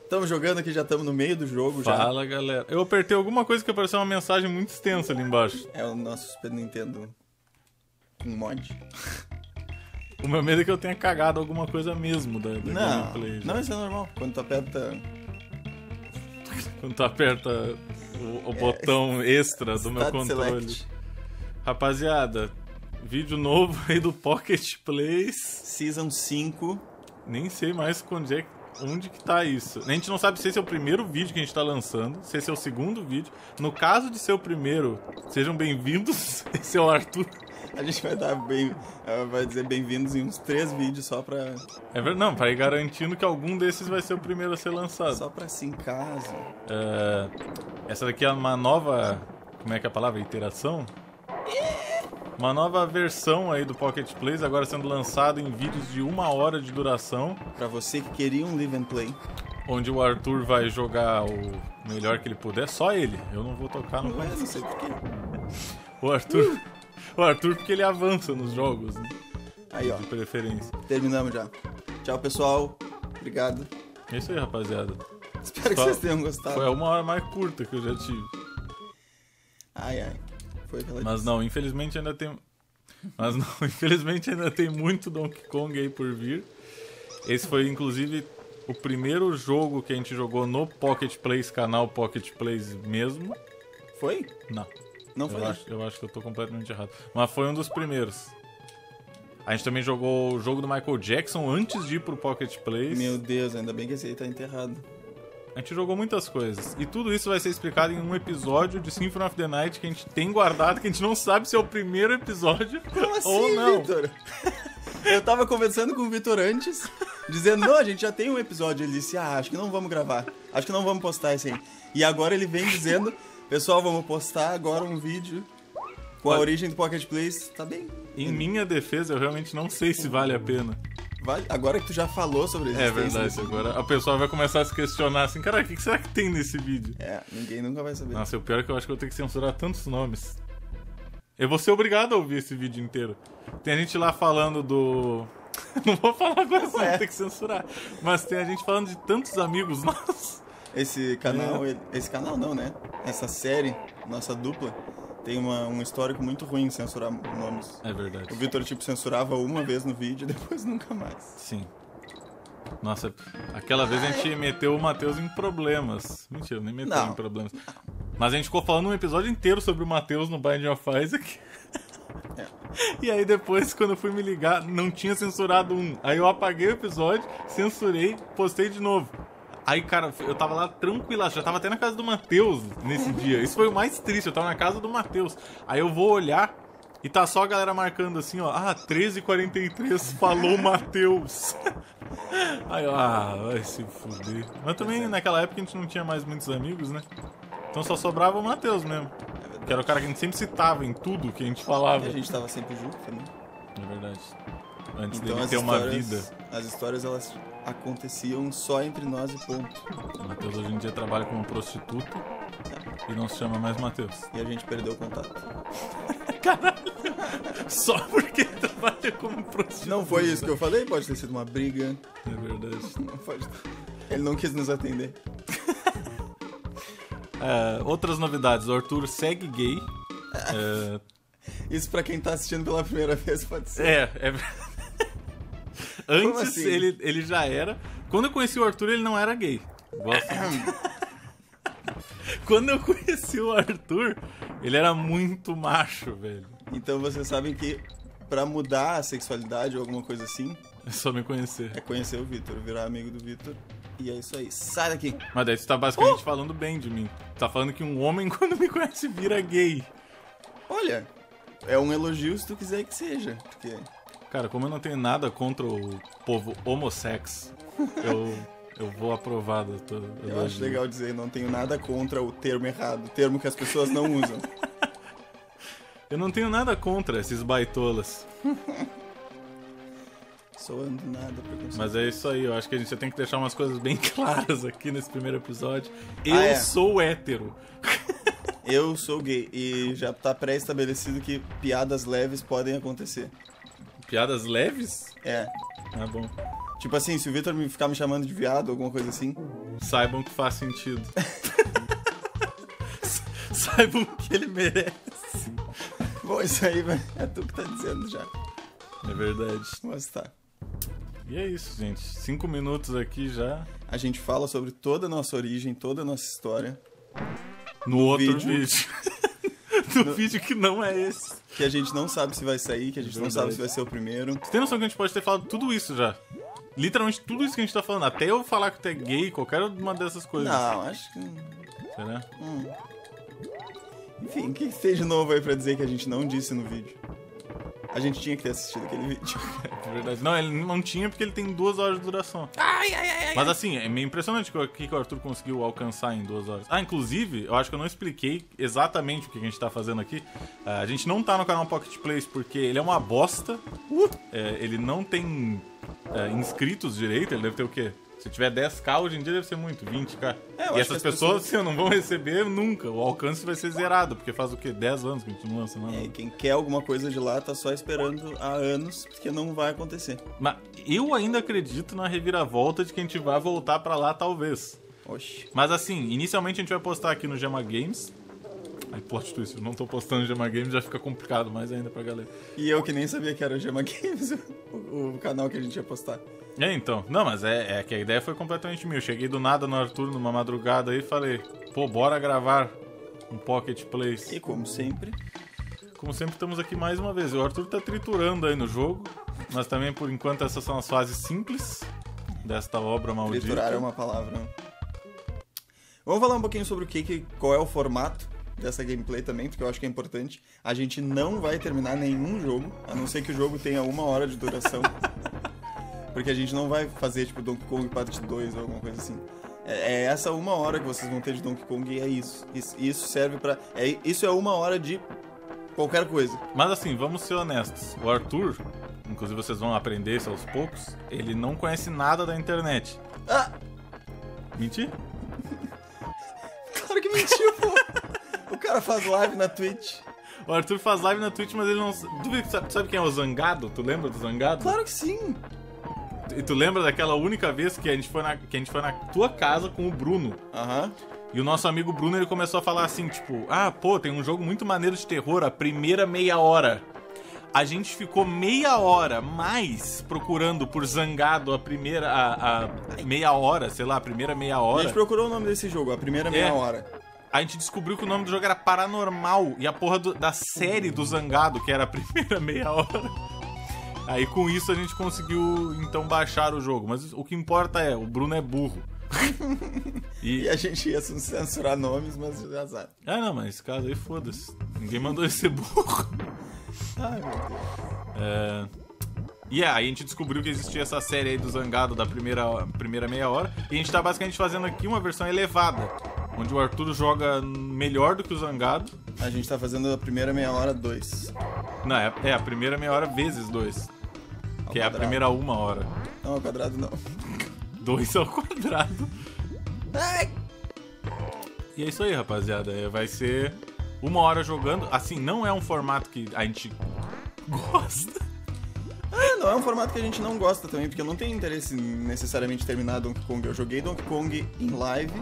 Estamos jogando aqui, já estamos no meio do jogo. Fala, galera. Eu apertei alguma coisa que apareceu uma mensagem muito extensa ali embaixo. É o nosso Super Nintendo com mod. O meu medo é que eu tenha cagado alguma coisa mesmo da gameplay. Não, isso é normal. Quando tu aperta... Quando tu aperta o botão extra do meu controle. Select. Rapaziada, vídeo novo aí do Pocket Plays. Season 5. Nem sei mais onde que tá isso. A gente não sabe se esse é o primeiro vídeo que a gente tá lançando, se esse é o segundo vídeo. No caso de ser o primeiro, sejam bem-vindos. Esse é o Arthur. A gente vai dizer bem-vindos em uns 3 vídeos só pra... É verdade, não, pra ir garantindo que algum desses vai ser o primeiro a ser lançado. Só pra assim, caso. Essa daqui é uma nova... Como é que é a palavra? Iteração? Uma nova versão aí do Pocket Plays, agora sendo lançado em vídeos de 1 hora de duração. Pra você que queria um Live and Play. Onde o Arthur vai jogar o melhor que ele puder, só ele. Eu não vou tocar no... Não sei porquê. O Arthur porque ele avança nos jogos, né? Aí, ó. De preferência. Terminamos já. Tchau, pessoal. Obrigado. É isso aí, rapaziada. Espero que vocês tenham gostado. Foi a 1 hora mais curta que eu já tive. Ai. Foi aquela Mas não, infelizmente ainda tem... infelizmente ainda tem muito Donkey Kong aí por vir. Esse foi, inclusive, o primeiro jogo que a gente jogou no Pocket Plays, canal Pocket Plays mesmo. Foi? Não. Não foi? Eu acho que eu tô completamente errado. Mas foi um dos primeiros. A gente também jogou o jogo do Michael Jackson antes de ir pro Pocket Plays. Meu Deus, ainda bem que esse aí tá enterrado. A gente jogou muitas coisas. E tudo isso vai ser explicado em um episódio de Symphony of the Night que a gente tem guardado, que a gente não sabe se é o primeiro episódio ou não. Vitor? Eu tava conversando com o Vitor antes, dizendo, não, a gente já tem um episódio. Ele disse, acho que não vamos gravar. Acho que não vamos postar esse aí. E agora ele vem dizendo, pessoal, vamos postar agora um vídeo com a origem do Pocket Plays. Tá bem. Em minha defesa, eu realmente não sei se vale a pena. Vale? Agora que tu já falou sobre isso. É verdade, agora a pessoa vai começar a se questionar assim, cara, o que será que tem nesse vídeo? Ninguém nunca vai saber. Nossa, o pior é que eu acho que eu vou ter que censurar tantos nomes. Eu vou ser obrigado a ouvir esse vídeo inteiro. Tem a gente lá falando do... Não vou falar agora, só vou ter que censurar. Mas tem a gente falando de tantos amigos nossos. Esse canal, esse canal não, né? Essa série, nossa dupla, tem um histórico muito ruim em censurar nomes. É verdade. O Vitor, censurava uma vez no vídeo e depois nunca mais. Sim. Nossa, aquela vez a gente meteu o Matheus em problemas. Mentira, nem meteu em problemas. Mas a gente ficou falando um episódio inteiro sobre o Matheus no Binding of Isaac. E aí depois, quando eu fui me ligar, não tinha censurado um. Aí eu apaguei o episódio, censurei, postei de novo. Aí, cara, eu tava lá tranquila, já tava até na casa do Matheus nesse dia. Isso foi o mais triste, eu tava na casa do Matheus. Aí eu vou olhar e tá só a galera marcando assim, ó. 13h43, falou o Matheus. Aí, vai se fuder. Mas também naquela época a gente não tinha mais muitos amigos, né? Então só sobrava o Matheus mesmo. Que era o cara que a gente sempre citava em tudo que a gente falava. E a gente tava sempre junto também. É verdade. Antes então, dele ter uma vida. As histórias, elas aconteciam só entre nós e ponto. O Matheus hoje em dia trabalha como prostituta e não se chama mais Matheus. E a gente perdeu o contato. Caralho! Só porque trabalha como prostituta. Não foi isso que eu falei? Pode ter sido uma briga. É verdade. Não pode. Ele não quis nos atender. Outras novidades. O Arthur segue gay. Isso pra quem tá assistindo pela primeira vez pode ser. É Antes assim? ele já era. Quando eu conheci o Arthur, ele não era gay. Quando eu conheci o Arthur, ele era muito macho, velho. Então vocês sabem que pra mudar a sexualidade ou alguma coisa assim... É só me conhecer. É conhecer o Vitor, virar amigo do Vitor. E é isso aí. Sai daqui. Mas daí você tá basicamente falando bem de mim. Tá falando que um homem, quando me conhece, vira gay. Olha, é um elogio se tu quiser que seja. Porque... Cara, como eu não tenho nada contra o povo homossexo, eu vou aprovar do teu elogio. Eu acho legal dizer, não tenho nada contra o termo errado. O termo que as pessoas não usam. Eu não tenho nada contra esses baitolas. Soando nada preconceito. Mas é isso aí, eu acho que a gente já tem que deixar umas coisas bem claras aqui nesse primeiro episódio. Eu sou hétero. Eu sou gay. E já tá pré-estabelecido que piadas leves podem acontecer. Piadas leves? É. Ah, bom. Tipo assim, se o Vitor ficar me chamando de viado, alguma coisa assim, saibam que faz sentido. Saibam que ele merece. Bom, isso aí, velho, é tu que tá dizendo já. É verdade. Mas tá. E é isso, gente. 5 minutos aqui já. A gente fala sobre toda a nossa origem, toda a nossa história. No outro vídeo. No vídeo que não é esse. Que a gente não sabe se vai sair, que a gente não Verdade. sabe se vai ser o primeiro. Você tem noção que a gente pode ter falado tudo isso já? Literalmente tudo isso que a gente tá falando. Até eu falar que tu é gay, qualquer uma dessas coisas. Não, acho que... Será? Enfim, o que tem de novo aí pra dizer que a gente não disse no vídeo? A gente tinha que ter assistido aquele vídeo. É verdade. Não, ele não tinha porque ele tem 2 horas de duração. Ai. Mas assim, é meio impressionante o que o Arthur conseguiu alcançar em 2 horas. Ah, inclusive, eu acho que eu não expliquei exatamente o que a gente tá fazendo aqui. A gente não tá no canal Pocket Plays porque ele é uma bosta. Ele não tem inscritos direito, ele deve ter o quê? Se tiver 10k, hoje em dia deve ser muito, 20k. E essas pessoas assim, não vão receber nunca. O alcance vai ser zerado, porque faz o quê? 10 anos que a gente não lança, não? E quem quer alguma coisa de lá tá só esperando há anos, porque não vai acontecer. Mas eu ainda acredito na reviravolta de que a gente vai voltar pra lá, talvez. Oxi. Mas assim, inicialmente a gente vai postar aqui no Gema Games. Aí, plot twist, eu não tô postando no Gema Games, já fica complicado mais ainda pra galera. E eu que nem sabia que era o Gema Games, o canal que a gente ia postar. Então. Não, mas é que a ideia foi completamente minha. Eu cheguei do nada no Arthur numa madrugada aí e falei, pô, bora gravar um Pocket Plays. E como sempre estamos aqui mais uma vez. O Arthur tá triturando aí no jogo, mas também por enquanto essas são as fases simples desta obra maldita. triturar é uma palavra. Vamos falar um pouquinho sobre qual é o formato dessa gameplay também, porque eu acho que é importante. A gente não vai terminar nenhum jogo, a não ser que o jogo tenha 1 hora de duração. Porque a gente não vai fazer, tipo, Donkey Kong Part 2 ou alguma coisa assim. É essa 1 hora que vocês vão ter de Donkey Kong e é isso. Isso serve pra... Isso é 1 hora de qualquer coisa. Mas assim, vamos ser honestos. O Arthur, inclusive vocês vão aprender isso aos poucos, ele não conhece nada da internet. Ah! Mentir? Claro que mentiu, pô! O cara faz live na Twitch. O Arthur faz live na Twitch, mas ele não... Tu sabe quem é o Zangado? Tu lembra do Zangado? Claro que sim! E tu lembra daquela única vez que a gente foi na tua casa com o Bruno? Aham. E o nosso amigo Bruno, ele começou a falar assim, tipo... Ah, pô, tem um jogo muito maneiro de terror, a primeira meia hora. A gente ficou meia hora mais procurando por Zangado a primeira... A meia hora, sei lá, a primeira meia hora. A gente procurou o nome desse jogo, a primeira meia hora. A gente descobriu que o nome do jogo era Paranormal. E a porra da série do Zangado, que era a primeira meia hora... Aí com isso a gente conseguiu, então, baixar o jogo. Mas o que importa é, o Bruno é burro. E a gente ia censurar nomes, mas azar. Ah, não, mas esse caso aí, foda-se. Ninguém mandou ele ser burro. Ai, meu Deus. E aí a gente descobriu que existia essa série aí do Zangado da primeira meia hora. E a gente tá basicamente fazendo aqui uma versão elevada, onde o Arthur joga melhor do que o Zangado. A gente tá fazendo a primeira meia hora 2. Não, é a primeira meia hora vezes 2. Que é a primeira 1 hora. Não, ao quadrado não. 2 ao quadrado. Ai! E é isso aí, rapaziada. Vai ser 1 hora jogando. Assim, não é um formato que a gente gosta. Não é um formato que a gente não gosta também, porque eu não tenho interesse em necessariamente terminar Donkey Kong. Eu joguei Donkey Kong em live.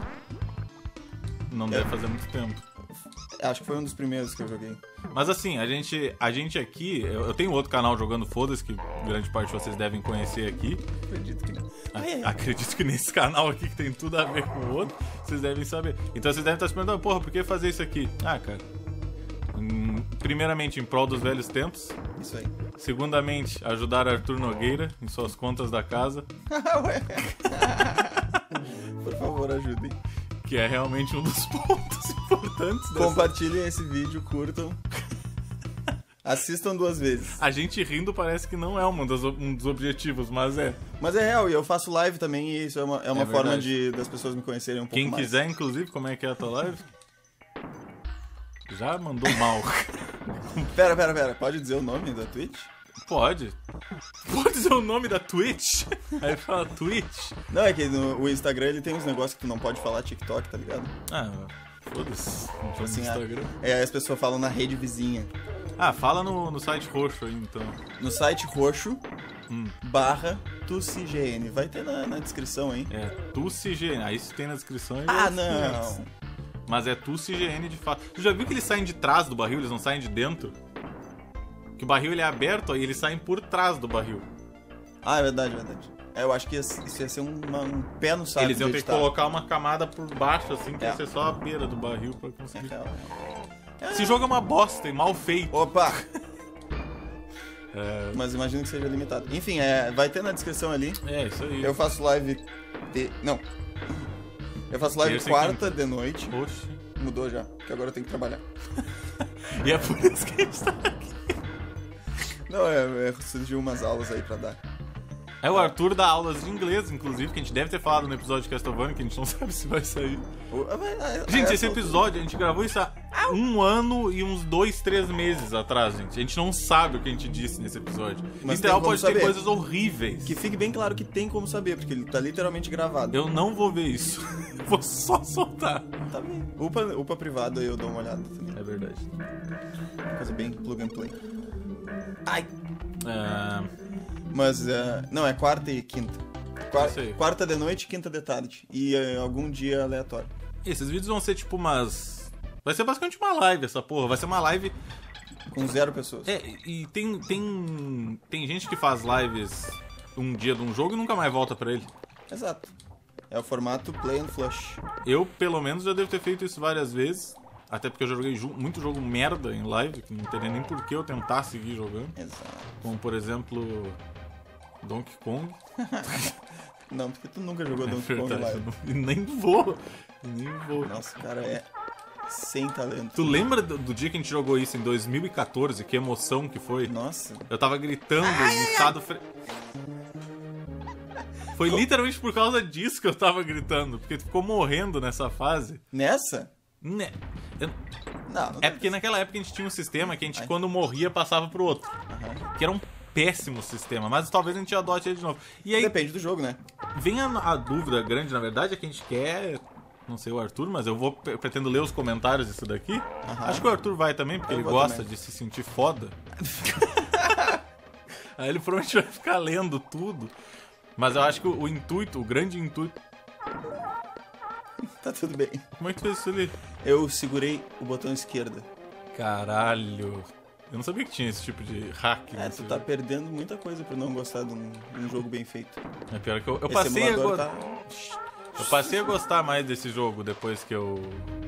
Não deve fazer muito tempo. Acho que foi um dos primeiros que eu joguei. Mas assim, a gente aqui... Eu tenho outro canal jogando Foda-se, que grande parte de vocês devem conhecer aqui. Acredito que não. Acredito que nesse canal aqui, que tem tudo a ver com o outro, vocês devem saber. Então vocês devem estar se perguntando, porra, por que fazer isso aqui? Ah, cara... Primeiramente, em prol dos velhos tempos. Isso aí. Segundamente, ajudar Arthur Nogueira em suas contas da casa. Ué. Por favor, ajudem. Que é realmente um dos pontos importantes dessa... Compartilhem esse vídeo, curtam. Assistam 2 vezes. A gente rindo parece que não é um dos objetivos, mas é. Mas é real, e eu faço live também, e isso é uma forma das pessoas me conhecerem um pouco mais. Quem quiser, inclusive, como é que é a tua live? Já mandou mal. Pera. Pode dizer o nome da Twitch? Pode. Pode dizer o nome da Twitch? Aí fala Twitch. Não, é que o Instagram ele tem uns negócios que tu não pode falar TikTok, tá ligado? Ah, foda-se. Não Tipo assim, Instagram. As pessoas falam na rede vizinha. Ah, fala no site roxo aí, então. No site roxo, /TussiGN. Vai ter na descrição, hein? É, TussiGN. Aí se tem na descrição... Não! Mas é TussiGN de fato. Tu já viu que eles saem de trás do barril? Eles não saem de dentro? Que o barril ele é aberto, aí eles saem por trás do barril. É verdade. Eu acho que isso ia ser um pé no saco. Eles iam ter que colocar uma camada por baixo, assim, que ia ser só a beira do barril pra conseguir. Esse jogo é uma bosta e mal feito. Opa! Mas imagino que seja limitado. Enfim, vai ter na descrição ali. É, isso aí. Eu faço live... Eu faço live quarta de noite. Oxe. Mudou já, porque agora eu tenho que trabalhar. E é por isso que a gente tá aqui. Não, surgiu umas aulas aí pra dar. O Arthur dá aulas de inglês, inclusive, que a gente deve ter falado no episódio de Castlevania, que a gente não sabe se vai sair. Gente, esse episódio, a gente gravou isso há 1 ano e uns 2, 3 meses atrás, gente. A gente não sabe o que a gente disse nesse episódio. Mas literal pode ter coisas horríveis. Que fique bem claro que tem como saber, porque ele tá literalmente gravado. Eu não vou ver isso. Vou só soltar. Tá bem. Upa privado aí eu dou uma olhada também. É verdade. Coisa bem plug and play. Ai! Mas, não, é quarta e quinta. Quarta de noite e quinta de tarde. E algum dia aleatório. Esses vídeos vão ser tipo umas... Vai ser basicamente uma live essa porra. Vai ser uma live... Com 0 pessoas. E tem gente que faz lives um dia de um jogo e nunca mais volta pra ele. Exato. É o formato play and flush. Eu, pelo menos, já devo ter feito isso várias vezes. Até porque eu já joguei muito jogo merda em live, que não teria nem por que eu tentar seguir jogando. Exato. Como, por exemplo, Donkey Kong. Não, porque tu nunca jogou Donkey Kong live. Nem vou. Nossa, cara, é sem talento. Tu lembra do dia que a gente jogou isso em 2014? Que emoção que foi? Nossa. Eu tava gritando em estado... Foi literalmente por causa disso que eu tava gritando. Porque tu ficou morrendo nessa fase. Nessa? Não é porque naquela época a gente tinha um sistema que a gente, quando morria, passava pro outro. Que era um péssimo sistema, mas talvez a gente adote ele de novo. E aí, depende do jogo, né? Vem a dúvida grande, na verdade, é que a gente quer... Não sei o Arthur, mas eu pretendo ler os comentários disso daqui. Acho que o Arthur vai também, porque ele gosta de se sentir foda. Aí ele provavelmente vai ficar lendo tudo. Mas eu acho que o grande intuito... Tá tudo bem. Como é que tu fez isso ali? Eu segurei o botão esquerda. Caralho. Eu não sabia que tinha esse tipo de hack. Tu tá perdendo muita coisa por não gostar de um jogo bem feito. É pior que eu passei agora... Eu passei a gostar mais desse jogo depois que eu...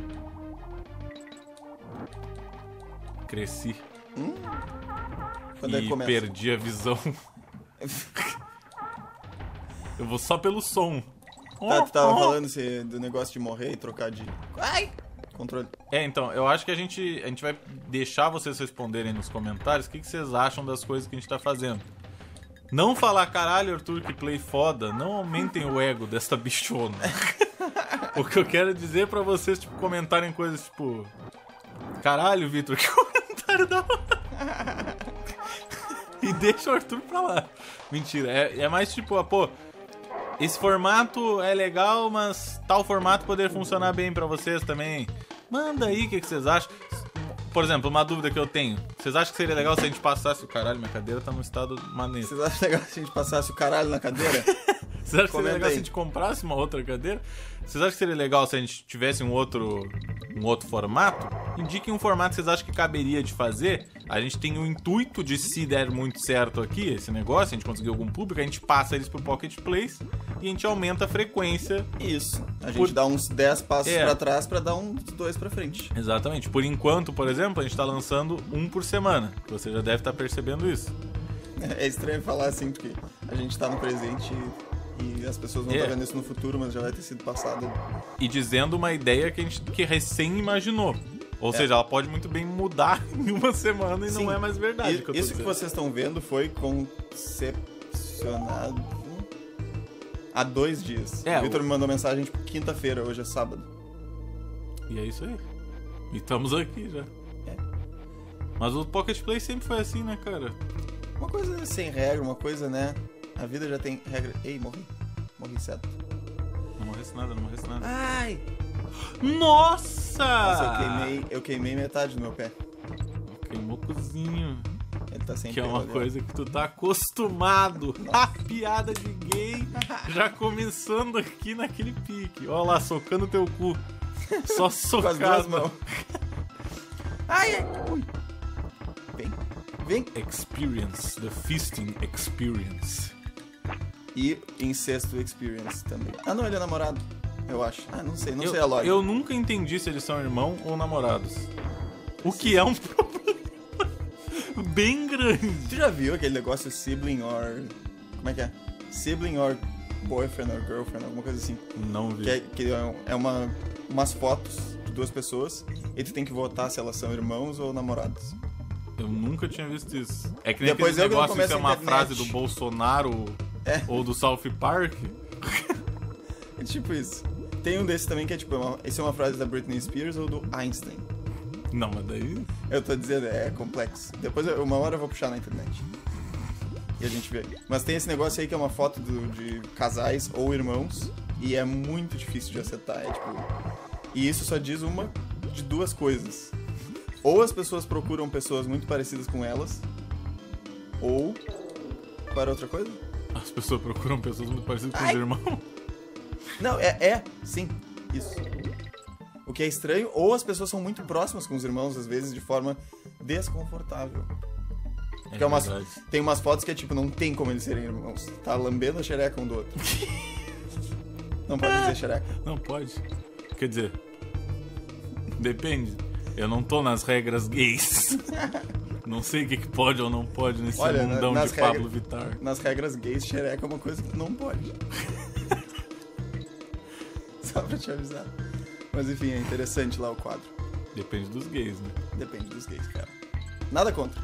cresci. Quando é que começa? Perdi a visão. Eu vou só pelo som. Tu tava falando do negócio de morrer e trocar de... controle. Então, eu acho que a gente vai deixar vocês responderem nos comentários o que vocês acham das coisas que a gente tá fazendo. Não falar, caralho, Arthur, que play foda. Não aumentem o ego desta bichona. O que eu quero dizer pra vocês, tipo, comentarem coisas tipo... Caralho, Vitor, que comentário da hora. E deixa o Arthur pra lá. Mentira, é mais tipo, pô... Esse formato é legal, mas tal formato poderia funcionar bem pra vocês também. Manda aí o que vocês acham. Por exemplo, uma dúvida que eu tenho. Vocês acham que seria legal se a gente passasse... Caralho, minha cadeira tá num estado maneiro. Vocês acham legal se a gente passasse o caralho na cadeira? Vocês acham que seria legal se a gente comprasse uma outra cadeira? Vocês acham que seria legal se a gente tivesse um outro formato? Indiquem um formato que vocês acham que caberia de fazer. A gente tem o intuito de, se der muito certo aqui, esse negócio, a gente conseguir algum público, a gente passa eles pro Pocket Plays e a gente aumenta a frequência. Isso. A gente dá uns 10 passos pra trás pra dar uns 2 pra frente. Exatamente. Por enquanto, por exemplo, a gente tá lançando um por semana. Você já deve estar percebendo isso. É estranho falar assim, porque a gente tá no presente e as pessoas vão estar vendo isso no futuro, mas já vai ter sido passado. E dizendo uma ideia que a gente recém imaginou. Ou seja, ela pode muito bem mudar em uma semana e não é mais verdade. Isso que vocês estão vendo foi concepcionado há 2 dias. O Vitor me mandou mensagem tipo quinta-feira, hoje é sábado. E é isso aí. E estamos aqui já. Mas o Pocket Play sempre foi assim, né, cara? Uma coisa sem regra, uma coisa, né? A vida já tem regra. Ei, morri. Morri certo. Não morresse nada, não morresse nada. Ai! Nossa! Nossa, eu queimei metade do meu pé. Queimou o cozinho. tá sem Que é pelo uma ali, ó. coisa que tu tá acostumado. A piada de gay já começando aqui naquele pique. Ó lá, socando teu cu. Só Com as duas socando. mãos. Ai, ui. Vem. Experience, the fisting experience. E incesto experience também. Ah, não, ele é namorado, eu acho. Ah, não sei a lógica. Eu nunca entendi se eles são irmão ou namorados. O que é um problema bem grande. Tu já viu aquele negócio sibling or... Como é que é? Sibling or boyfriend or girlfriend, alguma coisa assim. Não vi. Que é umas fotos de duas pessoas e tu tem que votar se elas são irmãos ou namorados. Eu nunca tinha visto isso. É que nem Depois aquele eu negócio, isso é uma começo a internet. frase do Bolsonaro ou do South Park. É tipo isso. Tem um desses também que é tipo, esse é uma frase da Britney Spears ou do Einstein. Não, mas daí... Eu tô dizendo, é complexo. Depois, uma hora eu vou puxar na internet. E a gente vê. Mas tem esse negócio aí que é uma foto de casais ou irmãos e é muito difícil de acertar. É tipo... E isso só diz uma de duas coisas. Ou as pessoas procuram pessoas muito parecidas com elas, ou... Qual era outra coisa? As pessoas procuram pessoas muito parecidas com os Ai. irmãos. Não, sim, isso. O que é estranho, ou as pessoas são muito próximas com os irmãos, às vezes, de forma desconfortável. Porque tem umas fotos que é tipo, não tem como eles serem irmãos. Tá lambendo a xereca um do outro. Não pode dizer xereca. Não pode. Quer dizer, depende. Eu não tô nas regras gays. Não sei o que pode ou não pode nesse mundão de Pablo Vittar. Nas regras gays, xereca é uma coisa que não pode. Só pra te avisar. Mas enfim, é interessante lá o quadro. Depende dos gays, né? Depende dos gays, cara. Nada contra.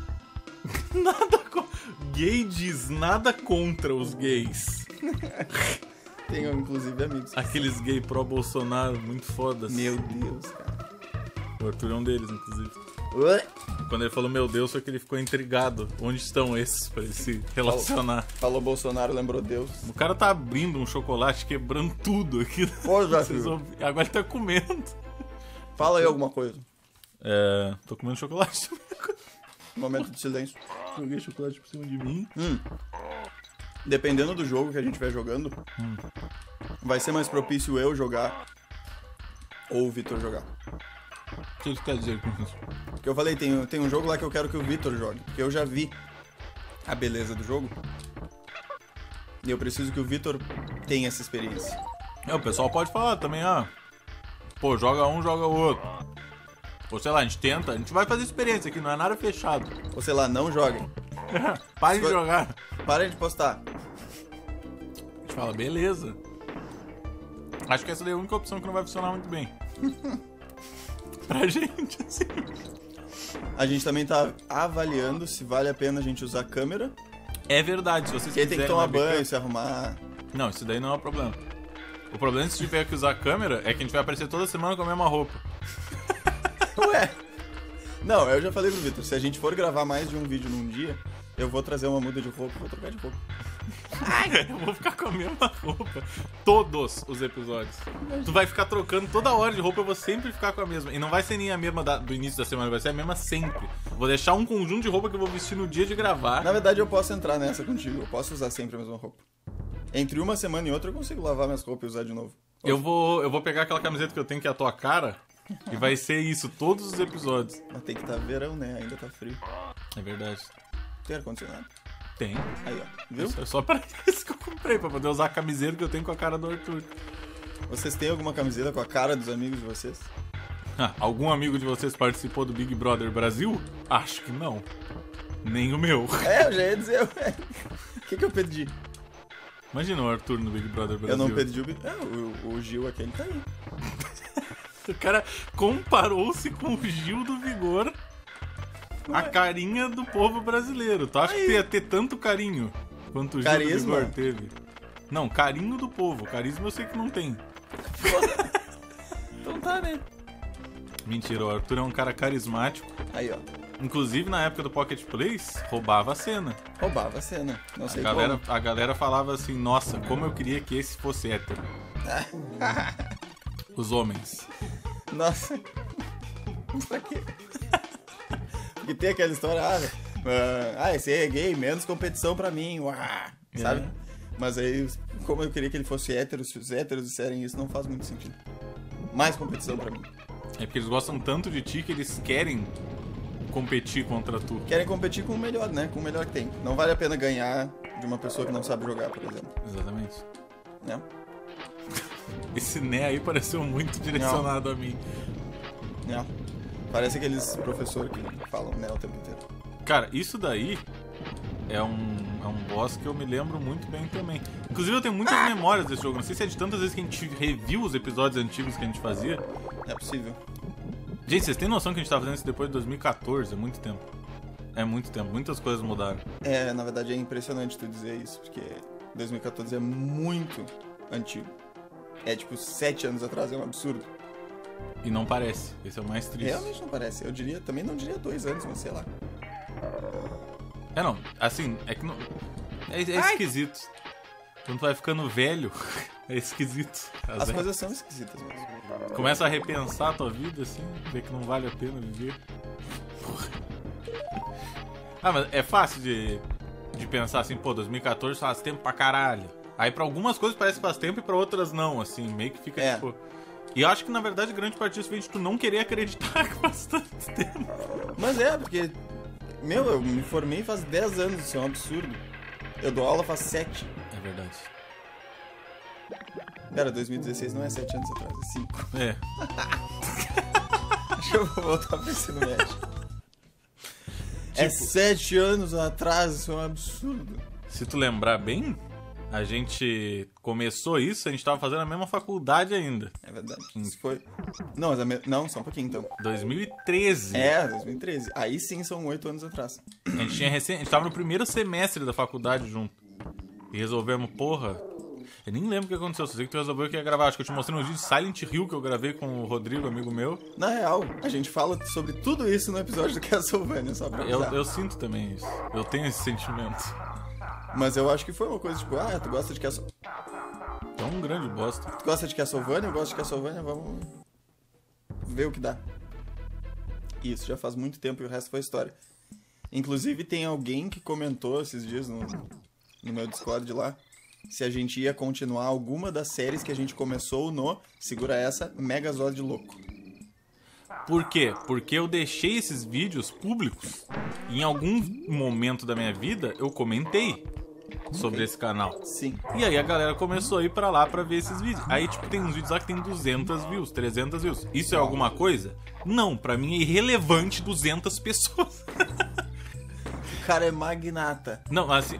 Gay diz nada contra os gays. Tenho, inclusive, amigos. Aqueles gay pró-Bolsonaro muito fodas. Meu Deus, cara. O Arthur é um deles, inclusive. Ui. Quando ele falou meu Deus, foi que ele ficou intrigado. Onde estão esses pra ele se relacionar? Falou Bolsonaro, lembrou Deus. O cara tá abrindo um chocolate, quebrando tudo aqui. Poxa, Agora ele tá comendo. Fala aí alguma coisa. Tô comendo chocolate. Momento de silêncio. Joguei chocolate por cima de mim. Dependendo do jogo que a gente vai jogando, vai ser mais propício eu jogar ou o Vitor jogar. O que você quer dizer com isso? Porque eu falei, tem um jogo lá que eu quero que o Vitor jogue. Porque eu já vi a beleza do jogo. E eu preciso que o Vitor tenha essa experiência. O pessoal pode falar também, pô, joga um, joga o outro. Ou sei lá, a gente tenta, a gente vai fazer experiência aqui, não é nada fechado. Ou sei lá, não joguem. Parem de jogar. Parem de postar. A gente fala, beleza. Acho que essa daí é a única opção que não vai funcionar muito bem. Pra gente, assim. A gente também tá avaliando se vale a pena a gente usar câmera. É verdade, se vocês Porque aí tem que quiserem tomar uma banho, se arrumar. Não, isso daí não é o problema. O problema se tiver que usar câmera é que a gente vai aparecer toda semana com a mesma roupa. Ué. Não, eu já falei pro Vitor, se a gente for gravar mais de um vídeo num dia, eu vou trazer uma muda de roupa, vou trocar de roupa. Eu vou ficar com a mesma roupa todos os episódios. Tu vai ficar trocando toda hora de roupa, eu vou sempre ficar com a mesma. E não vai ser nem a mesma do início da semana, vai ser a mesma sempre. Vou deixar um conjunto de roupa que eu vou vestir no dia de gravar. Na verdade, eu posso entrar nessa contigo, eu posso usar sempre a mesma roupa. Entre uma semana e outra eu consigo lavar minhas roupas e usar de novo. Eu vou pegar aquela camiseta que eu tenho que é a tua cara e vai ser isso todos os episódios. Mas tem que estar verão, né? Ainda tá frio. É verdade. Tem ar-condicionado? Tem. Aí, ó. Viu? É só pra isso que eu comprei, pra poder usar a camiseta que eu tenho com a cara do Arthur. Vocês têm alguma camiseta com a cara dos amigos de vocês? Algum amigo de vocês participou do Big Brother Brasil? Acho que não. Nem o meu. Eu já ia dizer. O que eu pedi? Imagina o Arthur no Big Brother Brasil. Eu não pedi o Gil aquele tá aí. O cara comparou-se com o Gil do Vigor. A carinha do povo brasileiro. Tu acha que ia ter tanto carinho quanto o Gil do Vigor teve? Não, carinho do povo. Carisma eu sei que não tem. Então tá, né? Mentira, o Arthur é um cara carismático. Aí, ó. Inclusive, na época do Pocket Place, roubava a cena. Roubava a cena. Não sei A galera falava assim, nossa, como eu queria que esse fosse hétero. Os homens. Nossa. Pra quê? Porque tem aquela história, Esse aí é gay, menos competição pra mim, sabe? Mas aí, como eu queria que ele fosse hétero, se os héteros disserem isso, não faz muito sentido. Mais competição pra mim. É porque eles gostam tanto de ti que eles querem competir contra tu. Querem competir com o melhor, né? Com o melhor que tem. Não vale a pena ganhar de uma pessoa que não sabe jogar, por exemplo. Exatamente. Né? Esse né aí pareceu muito direcionado a mim. Não. Parece aqueles professores que falam né o tempo inteiro. Cara, isso daí é um boss que eu me lembro muito bem também. Inclusive eu tenho muitas memórias desse jogo. Não sei se é de tantas vezes que a gente reviu os episódios antigos que a gente fazia. É possível. Gente, vocês têm noção que a gente tá fazendo isso depois de 2014? É muito tempo. É muito tempo. Muitas coisas mudaram. Na verdade é impressionante tu dizer isso, porque 2014 é muito antigo. É tipo 7 anos atrás, é um absurdo. E não parece. Esse é o mais triste. Realmente não parece. Eu diria, também não diria 2 anos, mas sei lá. Não. Assim, é que não... É esquisito. Quando tu vai ficando velho, é esquisito. As coisas são esquisitas mesmo. Começa a repensar a tua vida, assim, ver que não vale a pena viver. Porra. Mas é fácil de pensar assim, 2014 faz tempo pra caralho. Aí pra algumas coisas parece que faz tempo e pra outras não, assim, meio que fica tipo... E eu acho que na verdade grande parte disso vem de tu não querer acreditar que faz tanto tempo. Mas porque... eu me formei faz 10 anos, isso é um absurdo. Eu dou aula faz 7. É verdade. Cara, 2016 não é 7 anos atrás, é 5. É. Acho que eu vou voltar pra ensino médio. É 7 anos atrás, isso é um absurdo. Se tu lembrar bem, a gente começou isso, a gente tava fazendo a mesma faculdade ainda. É verdade. Isso foi... Não, não, só um pouquinho então. 2013. 2013. Aí sim são 8 anos atrás. A gente tava no primeiro semestre da faculdade junto. E resolvemos, eu nem lembro o que aconteceu, só sei que tu resolveu que ia gravar. Acho que eu te mostrei um vídeo de Silent Hill que eu gravei com o Rodrigo, amigo meu. Na real, a gente fala sobre tudo isso no episódio do Castlevania, só pra avisar. Eu sinto também isso. Eu tenho esse sentimento. Mas eu acho que foi uma coisa tipo, tu gosta de Castlevania? É um grande bosta. Tu gosta de Castlevania? Eu gosto de Castlevania, vamos ver o que dá. Isso já faz muito tempo e o resto foi história. Inclusive tem alguém que comentou esses dias no meu Discord lá, se a gente ia continuar alguma das séries que a gente começou no, segura essa, Megazord Louco. Por quê? Porque eu deixei esses vídeos públicos e em algum momento da minha vida eu comentei sobre esse canal. Sim. E aí a galera começou a ir pra lá pra ver esses vídeos. Aí, tem uns vídeos lá que tem 200 views, 300 views. Isso é alguma coisa? Não, pra mim é irrelevante 200 pessoas. O cara é magnata. Não, assim...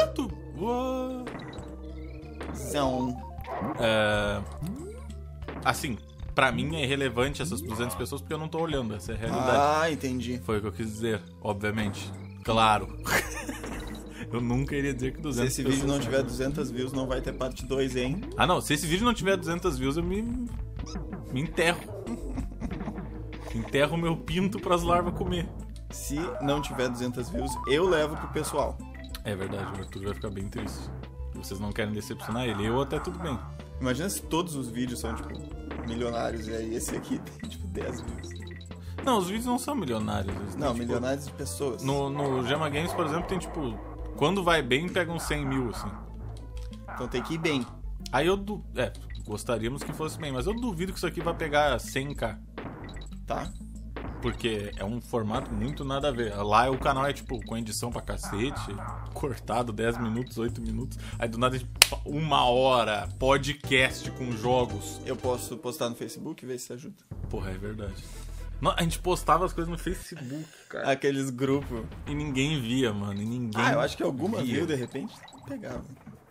Assim, pra mim é irrelevante essas 200 pessoas porque eu não tô olhando, essa é a realidade. Entendi. Foi o que eu quis dizer, obviamente. Claro. Eu nunca iria dizer que 200 pessoas... Se esse vídeo não tiver 200 views, não vai ter parte 2, hein? Não, se esse vídeo não tiver 200 views, eu me enterro. Enterro meu pinto pras larvas comer. Se não tiver 200 views, eu levo pro pessoal. É verdade, o Arthur vai ficar bem triste. Vocês não querem decepcionar ele, eu até tudo bem. Imagina se todos os vídeos são, milionários, e aí esse aqui tem, 10 views. Não, os vídeos não são milionários. Não, milionários de pessoas. No Gema Games, por exemplo, tem, quando vai bem, pega uns 100 mil, assim. Então tem que ir bem. Aí gostaríamos que fosse bem, mas eu duvido que isso aqui vai pegar 100k. Tá? Porque é um formato muito nada a ver. Lá o canal é com edição pra cacete, cortado 10 minutos, 8 minutos. Aí do nada 1 hora, podcast com jogos. Eu posso postar no Facebook e ver se ajuda. Porra, é verdade. Não, a gente postava as coisas no Facebook, cara. Aqueles grupos. E ninguém via, mano. E ninguém eu acho que alguma viu, de repente, pegava.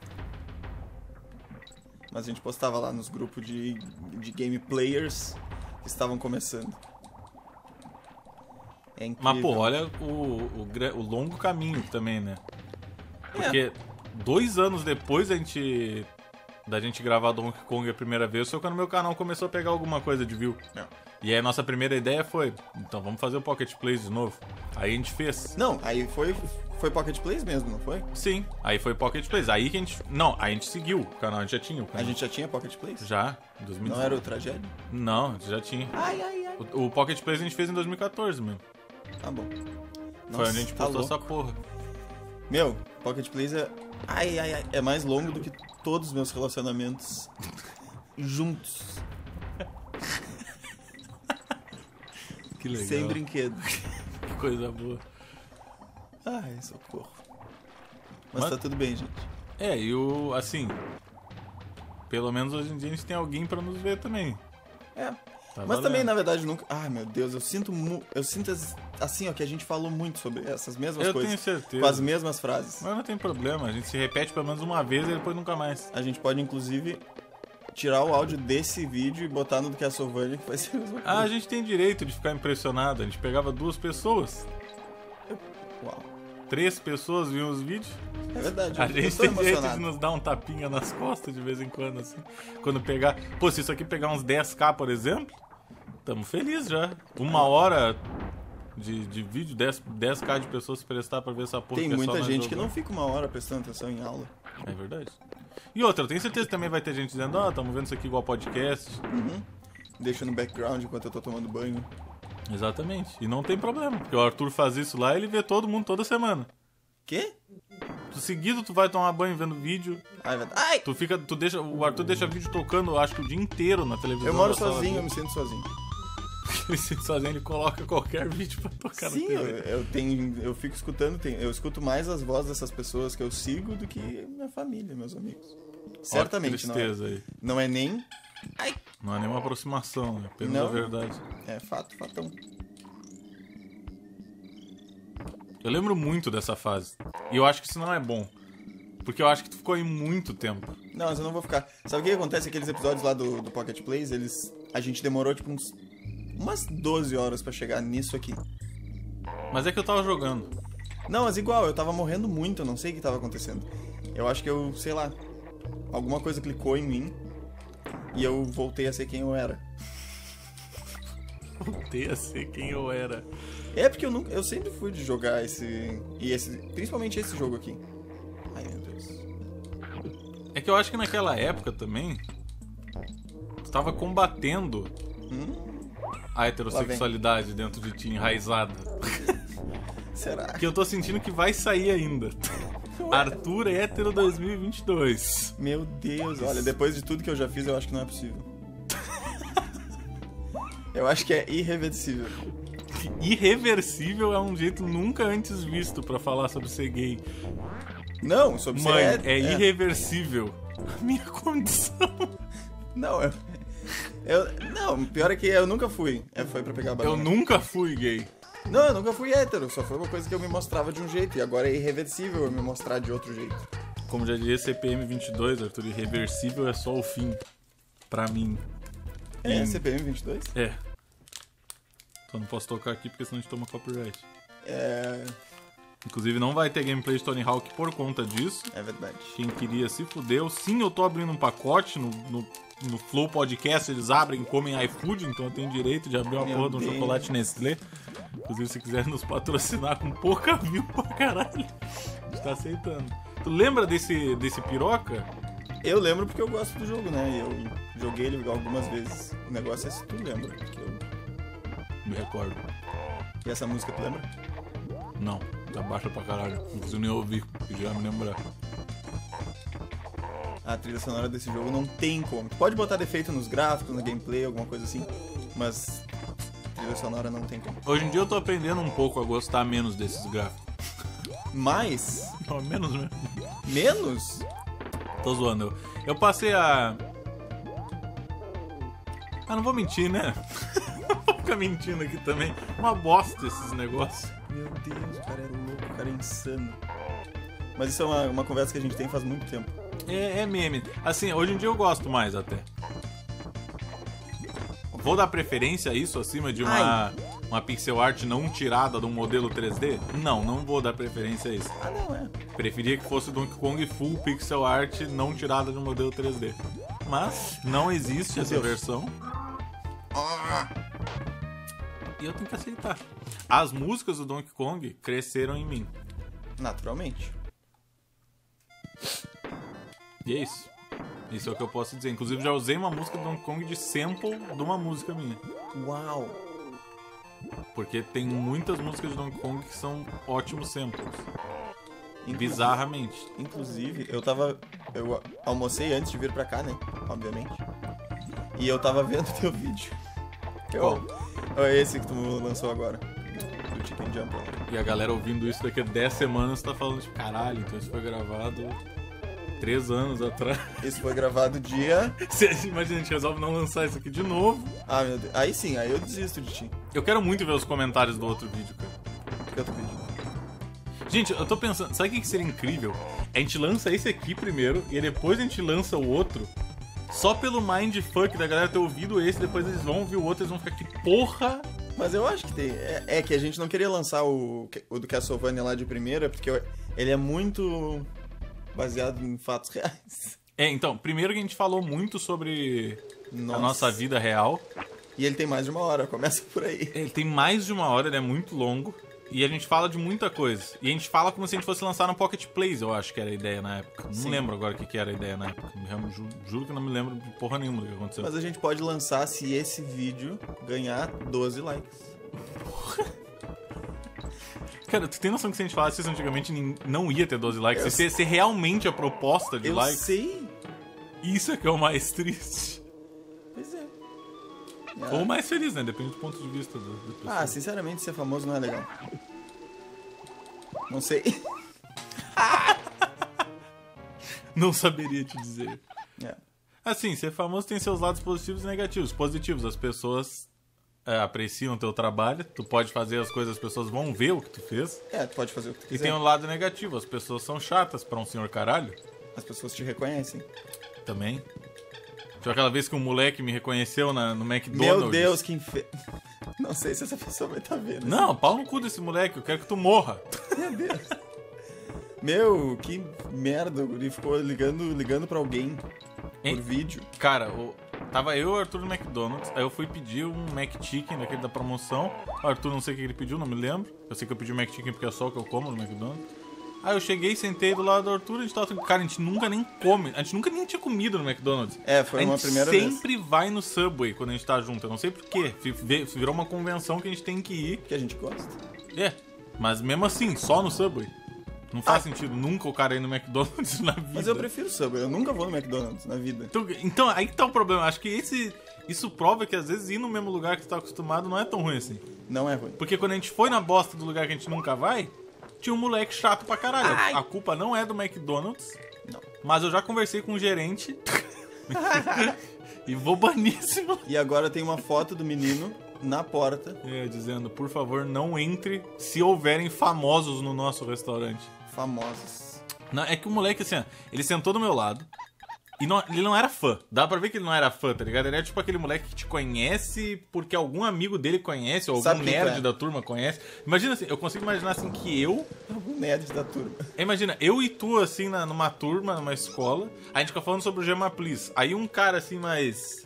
Mas a gente postava lá nos grupos de game players que estavam começando. É incrível. Mas, olha o longo caminho também, né? Porque 2 anos depois da gente gravar Donkey Kong a primeira vez, foi quando meu canal começou a pegar alguma coisa de view. E aí a nossa primeira ideia foi, então vamos fazer o Pocket Plays de novo. Aí a gente fez. Não, aí foi Pocket Plays mesmo, não foi? Sim, aí foi Pocket Plays. Aí que a gente... Não, a gente seguiu o canal, a gente já tinha o canal. A gente já tinha Pocket Plays? Já, em 2019. Não era o Tragédia? Não, a gente já tinha. Ai. O Pocket Plays a gente fez em 2014 mesmo. Tá bom. Foi onde a gente postou alô. essa porra. Meu, Pocket Plays é... Ai, é mais longo do que todos os meus relacionamentos juntos. Que legal. Sem brinquedo. Que coisa boa. Ai, socorro. Mas tá tudo bem, gente. E assim... Pelo menos hoje em dia a gente tem alguém pra nos ver também. É. Tá Mas valendo. também, na verdade, nunca... Ai, meu Deus, eu sinto assim, ó, que a gente falou muito sobre essas mesmas Eu coisas. tenho certeza. Com as mesmas frases. Mas não tem problema, a gente se repete pelo menos uma vez e depois nunca mais. A gente pode, inclusive, tirar o áudio desse vídeo e botar no do Castlevania, que vai ser a mesma coisa. Ah, a gente tem direito de ficar impressionado. A gente pegava 2 pessoas, Uau. 3 pessoas viam os vídeos. É verdade. A eu gente tô tem direito emocionado. de nos dar um tapinha nas costas de vez em quando, assim. Quando pegar... Pô, se isso aqui pegar uns 10k, por exemplo, tamo feliz já. 1 hora de vídeo, 10k de pessoas se prestar pra ver essa porra. Tem que é só muita nós gente que jogando. não fica 1 hora prestando atenção em aula. É verdade. E outra, eu tenho certeza que também vai ter gente dizendo, tamo vendo isso aqui igual podcast. Deixa no background enquanto eu tô tomando banho. Exatamente. E não tem problema, porque o Arthur faz isso lá e ele vê todo mundo toda semana. Quê? Seguido tu vai tomar banho vendo vídeo. Ai! O Arthur deixa vídeo tocando, acho que o dia inteiro na televisão. Eu moro da sala sozinho, eu dele. me sinto sozinho. Ele se sente sozinho, ele coloca qualquer vídeo pra tocar Sim, na TV. eu fico escutando, eu escuto mais as vozes dessas pessoas que eu sigo do que minha família, meus amigos. Certamente, Ó, que tristeza aí. não é nem... Ai! Não é nenhuma aproximação, é apenas Não. a verdade. É fatão. Eu lembro muito dessa fase. E eu acho que isso não é bom. Porque eu acho que tu ficou aí muito tempo. Não, mas eu não vou ficar... Sabe o que acontece? Aqueles episódios lá do Pocket Plays, a gente demorou tipo umas 12 horas pra chegar nisso aqui. Mas é que eu tava jogando. Não, mas igual, eu tava morrendo muito, eu não sei o que tava acontecendo. Eu acho que sei lá, alguma coisa clicou em mim e eu voltei a ser quem eu era. Voltei a ser quem eu era. É porque eu sempre fui de jogar principalmente esse jogo aqui. Ai, meu Deus. É que eu acho que naquela época também, tu tava combatendo a heterossexualidade dentro de ti, enraizada. Será? Que eu tô sentindo que vai sair ainda. Arthur hétero 2022. Meu Deus, olha, depois de tudo que eu já fiz, eu acho que não é possível. Eu acho que é irreversível. Irreversível é um jeito nunca antes visto pra falar sobre ser gay. Não, sobre Mãe, ser é irreversível. A minha condição. Não, não, pior é que eu nunca fui. Foi pra pegar a Eu banana. nunca fui gay. Não, eu nunca fui hétero, só foi uma coisa que eu me mostrava de um jeito, e agora é irreversível eu me mostrar de outro jeito. Como já diria CPM 22, Arthur, irreversível é só o fim. Pra mim. É, CPM 22? É. Só não posso tocar aqui porque senão a gente toma copyright. Inclusive não vai ter gameplay de Tony Hawk por conta disso. É verdade. Quem queria se fudeu. Sim, eu tô abrindo um pacote no Flow Podcast, eles abrem e comem iFood, então eu tenho direito de abrir uma porra de um chocolate Nestlé. Inclusive, se quiser nos patrocinar com pouca view pra caralho, a gente tá aceitando. Tu lembra desse piroca? Eu lembro porque eu gosto do jogo, né? E eu joguei ele algumas vezes. O negócio é se tu lembra. Porque eu... Me recordo. E essa música tu lembra? Não, tá baixa pra caralho. Não consigo nem ouvir, porque já me lembrar. A trilha sonora desse jogo não tem como. Tu pode botar defeito nos gráficos, no gameplay, alguma coisa assim, mas a trilha sonora não tem como. Hoje em dia eu tô aprendendo um pouco a gostar menos desses gráficos. Mas... Não, menos mesmo. Menos? Tô zoando. Eu passei a... não vou mentir, né? Não vou ficar mentindo aqui também. Uma bosta esses negócios. Meu Deus, o cara é louco, o cara é insano. Mas isso é uma conversa que a gente tem faz muito tempo. É meme. Assim, hoje em dia eu gosto mais até. Vou dar preferência a isso acima de uma pixel art não tirada de um modelo 3D? Não vou dar preferência a isso. Não é. Preferia que fosse Donkey Kong full pixel art não tirada de um modelo 3D. Mas não existe essa versão. E eu tenho que aceitar. As músicas do Donkey Kong cresceram em mim. Naturalmente. E é isso. Isso é o que eu posso dizer. Inclusive já usei uma música do Donkey Kong de sample de uma música minha. Uau. Porque tem muitas músicas de Donkey Kong que são ótimos samples. Bizarramente. Inclusive, eu almocei antes de vir pra cá, né? Obviamente. E eu tava vendo teu vídeo. É esse que tu lançou agora. Do Chicken Jumper. E a galera ouvindo isso daqui a 10 semanas tá falando tipo, caralho, então isso foi gravado 3 anos atrás. Isso foi gravado dia... Imagina, a gente resolve não lançar isso aqui de novo. Ah, meu Deus. Aí sim, aí eu desisto de ti. Eu quero muito ver os comentários do outro vídeo, cara. Que outro vídeo? Gente, eu tô pensando, sabe o que seria incrível? A gente lança esse aqui primeiro e depois a gente lança o outro. Só pelo mindfuck da galera ter ouvido esse, depois eles vão ouvir o outro, eles vão ficar, que porra! Mas eu acho que tem. É que a gente não queria lançar o do Castlevania lá de primeira, porque ele é muito baseado em fatos reais. Então, primeiro que a gente falou muito sobre a nossa vida real. E ele tem mais de 1 hora, começa por aí. Ele tem mais de 1 hora, ele é muito longo. E a gente fala de muita coisa. E a gente fala como se a gente fosse lançar no Pocket Plays, eu acho que era a ideia na época. Não lembro agora o que era a ideia na época. Juro que não me lembro de porra nenhuma do que aconteceu. Mas a gente pode lançar se esse vídeo ganhar 12 likes. Cara, tu tem noção que se a gente falasse isso antigamente não ia ter 12 likes? Se ser realmente a proposta de likes. Eu sei. Isso é que é o mais triste. Pois é. Ou mais feliz, né? Depende do ponto de vista da pessoa. Ah, sinceramente, ser famoso não é legal. Não sei. Não saberia te dizer. É. Assim, ser famoso tem seus lados positivos e negativos. Positivos, as pessoas apreciam o teu trabalho. Tu pode fazer as coisas, as pessoas vão ver o que tu fez. Tu pode fazer o que tu quiser. E tem um lado negativo, as pessoas são chatas pra um senhor caralho. As pessoas te reconhecem. Também. Tipo aquela vez que um moleque me reconheceu no McDonald's. Meu Deus, que Não sei se essa pessoa vai estar vendo. Não, pau no cu desse moleque, eu quero que tu morra. Meu Deus. Meu, que merda. Ele ficou ligando pra alguém por vídeo. Cara, tava eu e o Arthur no McDonald's, aí eu fui pedir um McChicken daquele da promoção. O Arthur não sei o que ele pediu, não me lembro. Eu sei que eu pedi um McChicken porque é só o que eu como no McDonald's. Aí eu cheguei, sentei do lado do Arthur, a gente tava... Cara, a gente nunca nem come, a gente nunca nem tinha comido no McDonald's. Foi uma primeira vez. A gente sempre vai no Subway quando a gente tá junto, eu não sei porquê. Virou uma convenção que a gente tem que ir. Que a gente gosta. Mas mesmo assim, só no Subway. Não faz sentido nunca o cara ir no McDonald's na vida. Mas eu prefiro Subway, eu nunca vou no McDonald's na vida. Então aí que tá o problema, acho que isso prova que às vezes ir no mesmo lugar que tu tá acostumado não é tão ruim assim. Não é ruim. Porque quando a gente foi na bosta do lugar que a gente nunca vai... Tinha um moleque chato pra caralho. Ai. A culpa não é do McDonald's. Não. Mas eu já conversei com o gerente. E vou banir esse moleque. E agora tem uma foto do menino na porta. Dizendo, por favor, não entre se houverem famosos no nosso restaurante. Famosos. Não, é que o moleque, assim, ele sentou do meu lado. E ele não era fã. Dá pra ver que ele não era fã, tá ligado? Ele é tipo aquele moleque que te conhece porque algum amigo dele conhece, ou algum nerd da turma conhece. Imagina assim, eu consigo imaginar assim que algum nerd da turma. Imagina, eu e tu, assim, numa turma, numa escola, a gente fica falando sobre o Gema Please. Aí um cara assim mais...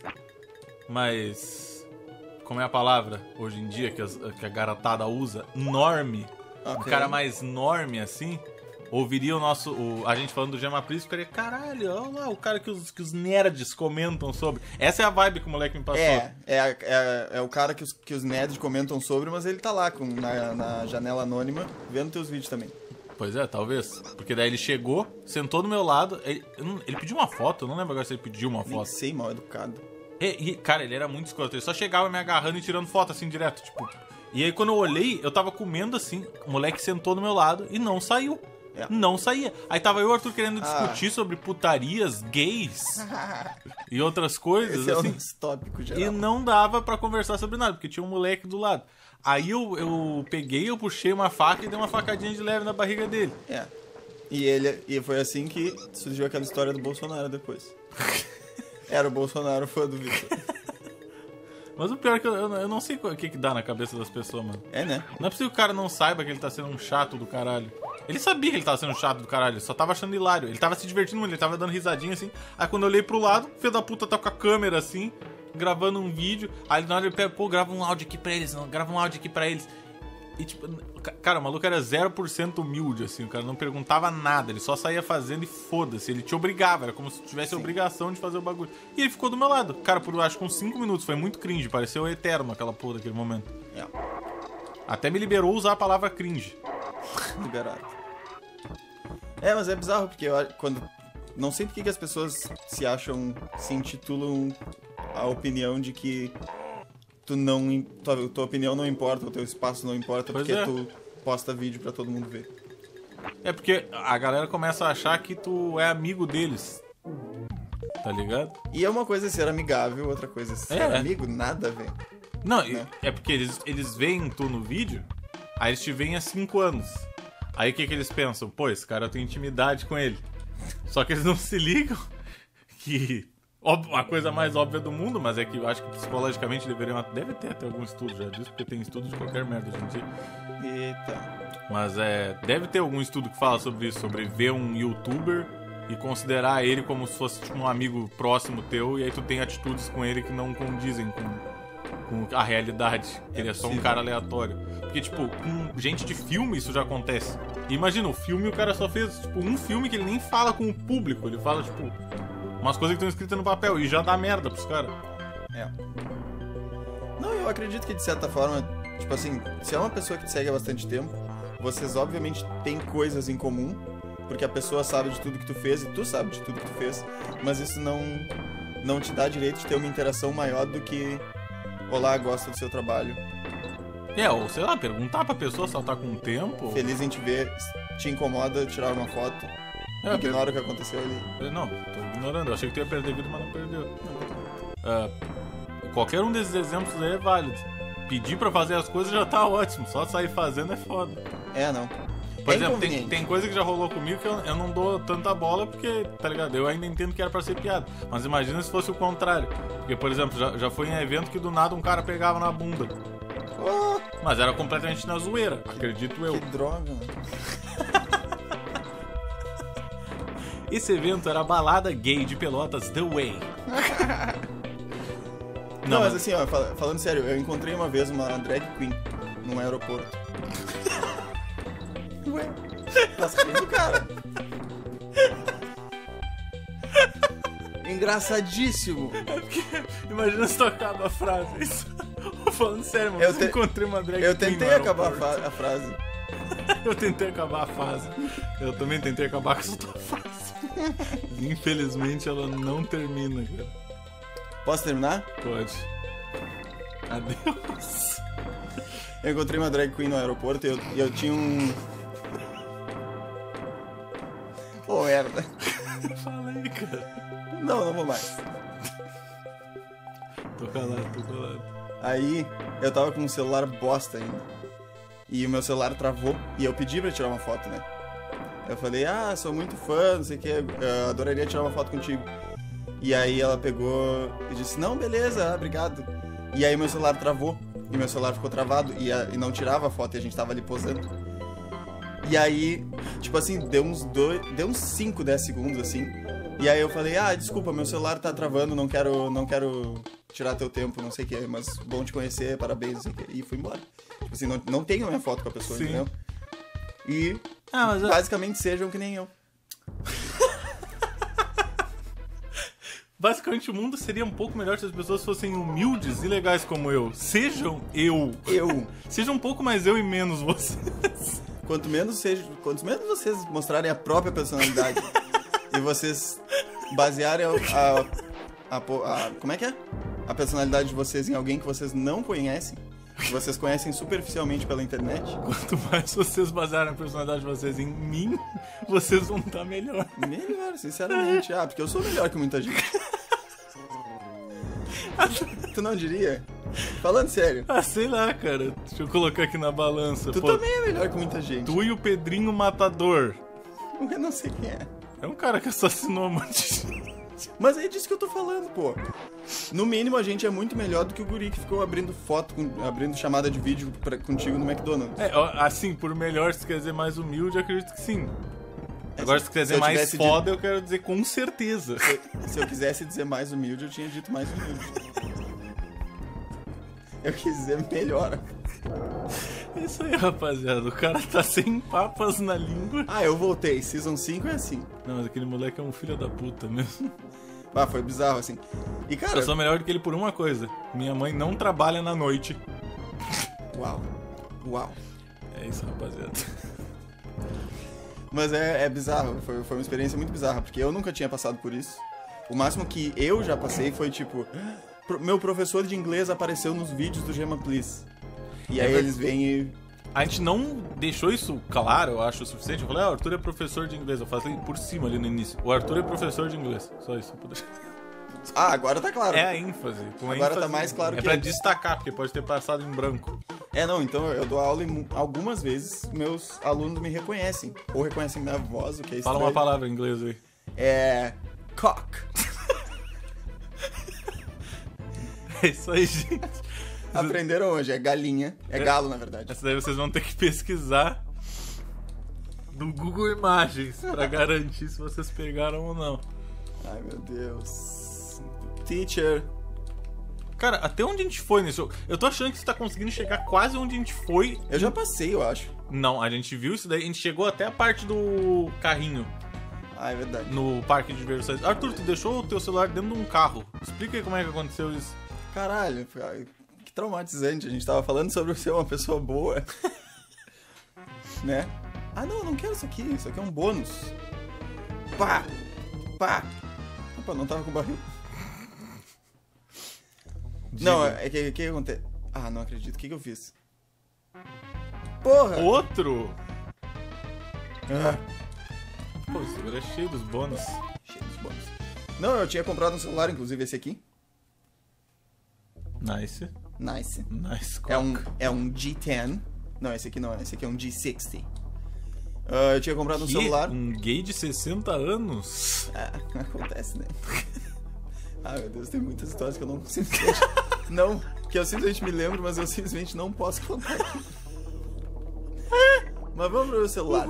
Como é a palavra hoje em dia que a garotada usa? Norme. Okay. Um cara mais norme, assim... Ouviria a gente falando do Gema Please e ficaria, caralho, olha lá, o cara que os nerds comentam sobre. Essa é a vibe que o moleque me passou. É o cara que os nerds comentam sobre, mas ele tá lá na janela anônima vendo teus vídeos também. Pois é, talvez. Porque daí ele chegou, sentou do meu lado, ele pediu uma foto, eu não lembro agora se ele pediu uma foto. Nem sei, mal educado. Cara, ele era muito escroto, ele só chegava me agarrando e tirando foto assim direto, tipo. E aí quando eu olhei, eu tava comendo assim, o moleque sentou do meu lado e não saiu. Não saía. Aí tava eu e o Arthur querendo discutir sobre putarias, gays e outras coisas. Esse assim, é um tópico geral. E não dava pra conversar sobre nada, porque tinha um moleque do lado. Aí eu peguei, eu puxei uma faca e dei uma facadinha de leve na barriga dele. E foi assim que surgiu aquela história do Bolsonaro depois. Era o Bolsonaro fã do Victor. Mas o pior é que eu não sei o que dá na cabeça das pessoas, mano. Né? Não é possível que o cara não saiba que ele tá sendo um chato do caralho. Ele sabia que ele tava sendo um chato do caralho, só tava achando hilário. Ele tava se divertindo muito, ele tava dando risadinha assim. Aí quando eu olhei pro lado, o filho da puta tá com a câmera assim, gravando um vídeo. Aí na hora ele pega, pô, grava um áudio aqui pra eles, não, grava um áudio aqui pra eles. E tipo, cara, o maluco era 0% humilde, assim, o cara não perguntava nada, ele só saía fazendo e foda-se, ele te obrigava, era como se tivesse a obrigação de fazer o bagulho. E ele ficou do meu lado, cara, por acho que uns 5 minutos, foi muito cringe, pareceu eterno aquela porra daquele momento. Até me liberou usar a palavra cringe. Liberado. Mas é bizarro, porque quando... Não sei por que as pessoas se intitulam a opinião de que tua opinião não importa, o teu espaço não importa, porque tu posta vídeo pra todo mundo ver. É porque a galera começa a achar que tu é amigo deles. Tá ligado? E é uma coisa ser amigável, outra coisa ser amigo, nada a ver. Não, é porque eles veem tu no vídeo, aí eles te veem há 5 anos. Aí o que eles pensam? Pô, esse cara tem intimidade com ele. Só que eles não se ligam que... a coisa mais óbvia do mundo, mas é que eu acho que psicologicamente deve ter até algum estudo já disso, porque tem estudo de qualquer merda hoje em dia. Eita. Mas deve ter algum estudo que fala sobre isso, sobre ver um youtuber e considerar ele como se fosse tipo, um amigo próximo teu, e aí tu tem atitudes com ele que não condizem com a realidade. Ele é só um cara aleatório. Porque, tipo, com gente de filme isso já acontece. E imagina, o filme o cara só fez, tipo, um filme que ele nem fala com o público, ele fala, tipo, umas coisas que estão escritas no papel e já dá merda pros caras. Não, eu acredito que de certa forma, tipo assim, se é uma pessoa que te segue há bastante tempo, vocês obviamente têm coisas em comum, porque a pessoa sabe de tudo que tu fez e tu sabe de tudo que tu fez, mas isso não te dá direito de ter uma interação maior do que olá, gosto do seu trabalho. Ou sei lá, perguntar pra pessoa se ela tá com tempo. Feliz em te ver, te incomoda tirar uma foto. Ignora o que aconteceu ali. Não, tô ignorando. Eu achei que tu ia perder vida, mas não perdeu. Qualquer um desses exemplos aí é válido. Pedir pra fazer as coisas já tá ótimo. Só sair fazendo é foda. Não. Por exemplo, tem coisa que já rolou comigo que eu não dou tanta bola porque, tá ligado? Eu ainda entendo que era pra ser piada. Mas imagina se fosse o contrário. Porque, por exemplo, já foi em evento que do nada um cara pegava na bunda. Mas era completamente na zoeira, acredito eu. Que droga, mano. Esse evento era a balada gay de Pelotas The Way. Não, mas assim, ó, falando sério, eu encontrei uma vez uma drag queen num aeroporto. Ué, nossa, que do cara. Engraçadíssimo. É porque, imagina se tu acaba a frase. Isso. Falando sério, mano, eu encontrei uma drag queen. Eu tentei acabar a frase. Eu tentei acabar a frase. Eu também tentei acabar com essa tua frase. Infelizmente ela não termina, cara. Posso terminar? Pode. Adeus. Eu encontrei uma drag queen no aeroporto e eu tinha um... Pô, merda. Falei, cara. Não vou mais. Tô calado. Aí, eu tava com um celular bosta ainda. E o meu celular travou e eu pedi pra tirar uma foto, né? Eu falei, sou muito fã, não sei o que, eu adoraria tirar uma foto contigo. E aí ela pegou e disse, não, beleza, obrigado. E aí meu celular travou, e meu celular ficou travado, e não tirava a foto, e a gente tava ali posando. E aí, tipo assim, deu uns 5, 10 segundos, assim. E aí eu falei, desculpa, meu celular tá travando, não quero tirar teu tempo, não sei o que, mas bom te conhecer, parabéns, não sei o que. E fui embora. Tipo assim, não tenho a minha foto com a pessoa, sim, entendeu? E basicamente sejam que nem eu. Basicamente o mundo seria um pouco melhor se as pessoas fossem humildes e legais como eu. Sejam eu. Sejam um pouco mais eu e menos vocês. Quanto menos vocês mostrarem a própria personalidade e vocês basearem como é que é? A personalidade de vocês em alguém que vocês não conhecem, que vocês conhecem superficialmente pela internet. Quanto mais vocês basearem a personalidade de vocês em mim, vocês vão estar melhor. Melhor, sinceramente. Porque eu sou melhor que muita gente. Tu não diria? Falando sério. Sei lá, cara. Deixa eu colocar aqui na balança. Tu também é melhor que muita gente. Tu e o Pedrinho Matador. Eu não sei quem é. É um cara que assassinou um monte de gente. Mas é disso que eu tô falando, pô. No mínimo, a gente é muito melhor do que o guri que ficou abrindo foto, abrindo chamada de vídeo contigo no McDonald's. Assim, por melhor, se tu quer dizer mais humilde, eu acredito que sim. Agora, se tu quer dizer mais foda, eu quero dizer com certeza. Se eu quisesse dizer mais humilde, eu tinha dito mais humilde. Eu quis dizer melhor. É isso aí, rapaziada. O cara tá sem papas na língua. Eu voltei. Season 5 é assim. Não, mas aquele moleque é um filho da puta mesmo. Foi bizarro, assim. E, cara... Eu sou melhor do que ele por uma coisa. Minha mãe não trabalha na noite. Uau. Uau. É isso, rapaziada. Mas é bizarro, foi uma experiência muito bizarra, porque eu nunca tinha passado por isso. O máximo que eu já passei foi tipo, meu professor de inglês apareceu nos vídeos do Gema Please. E aí eles vêm e... A gente não deixou isso claro, eu acho, o suficiente. Eu falei, o Arthur é professor de inglês. Eu falei por cima ali no início. O Arthur é professor de inglês. Só isso. Agora tá claro. É a ênfase. Agora ênfase, tá mais claro que... É pra destacar, porque pode ter passado em branco. Não, então eu dou aula e algumas vezes meus alunos me reconhecem. Ou reconhecem minha voz, o que é estranho. Fala uma palavra em inglês aí. Cock. É isso aí, gente. Aprenderam hoje, é galinha. É galo, na verdade. Essa daí vocês vão ter que pesquisar no Google Imagens pra garantir se vocês pegaram ou não. Ai, meu Deus. Teacher. Cara, até onde a gente foi nisso? Eu tô achando que você tá conseguindo chegar quase onde a gente foi. Eu já passei, eu acho. Não, a gente viu isso daí, a gente chegou até a parte do carrinho. É verdade. No parque de diversões. Arthur, tu deixou o teu celular dentro de um carro. Explica aí como é que aconteceu isso. Caralho, que traumatizante. A gente tava falando sobre ser uma pessoa boa. Né? Não quero isso aqui. Isso aqui é um bônus. Pá! Opa, não tava com barril. Diga. Não, é que acontece. Não acredito. O que eu fiz? Porra! Outro? Pô, o celular é cheio dos bônus. Cheio dos bônus. Não, eu tinha comprado um celular, inclusive esse aqui. Nice. É um G10. Não, esse aqui não. Esse aqui é um G60. Eu tinha comprado um celular. Um gay de 60 anos? Acontece, né? Meu Deus, tem muitas histórias que eu não simplesmente... Não, que eu simplesmente me lembro, mas eu simplesmente não posso contar aqui. Mas vamos pro meu celular.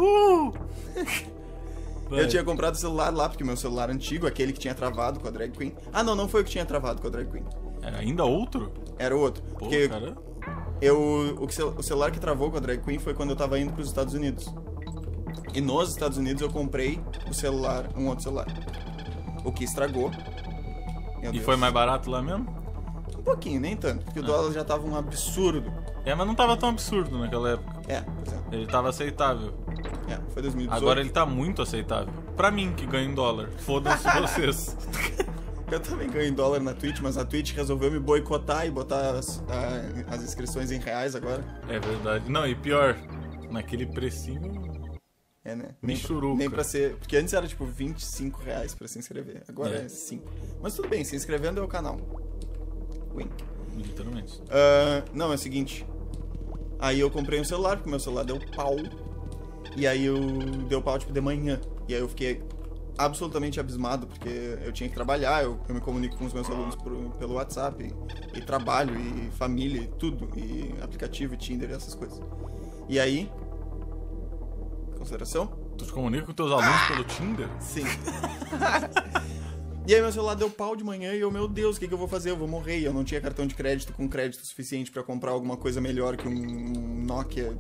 Eu tinha comprado o celular lá, porque meu celular antigo, aquele que tinha travado com a drag queen... não foi o que tinha travado com a drag queen. Era ainda outro? Era outro. Pô, porque cara... o celular que travou com a drag queen foi quando eu tava indo pros Estados Unidos. E nos Estados Unidos eu comprei um outro celular. O que estragou. E foi mais barato lá mesmo? Um pouquinho, nem tanto, porque o dólar já tava um absurdo. Mas não tava tão absurdo naquela época. Pois é. Ele tava aceitável. Foi 2018. Agora ele tá muito aceitável. Pra mim, que ganho em dólar. Foda-se vocês. Eu também ganho em dólar na Twitch, mas a Twitch resolveu me boicotar e botar as inscrições em reais agora. É verdade. Não, e pior, naquele precinho... Né? Michuruca. Nem pra ser... Porque antes era tipo 25 reais pra se inscrever. Agora é 5. Mas tudo bem, se inscrevendo é o canal. Wink. Literalmente. Não, é o seguinte. Aí eu comprei um celular, porque meu celular deu pau. E aí deu pau tipo de manhã. E aí eu fiquei absolutamente abismado, porque eu tinha que trabalhar, eu me comunico com os meus alunos pelo WhatsApp, e trabalho, e família, e tudo, e aplicativo, e Tinder, e essas coisas. E aí... Consideração? Tu te comunica com teus alunos pelo Tinder? Sim. E aí meu celular deu pau de manhã e eu, meu Deus, o que eu vou fazer? Eu vou morrer. E eu não tinha cartão de crédito com crédito suficiente pra comprar alguma coisa melhor que um Nokia...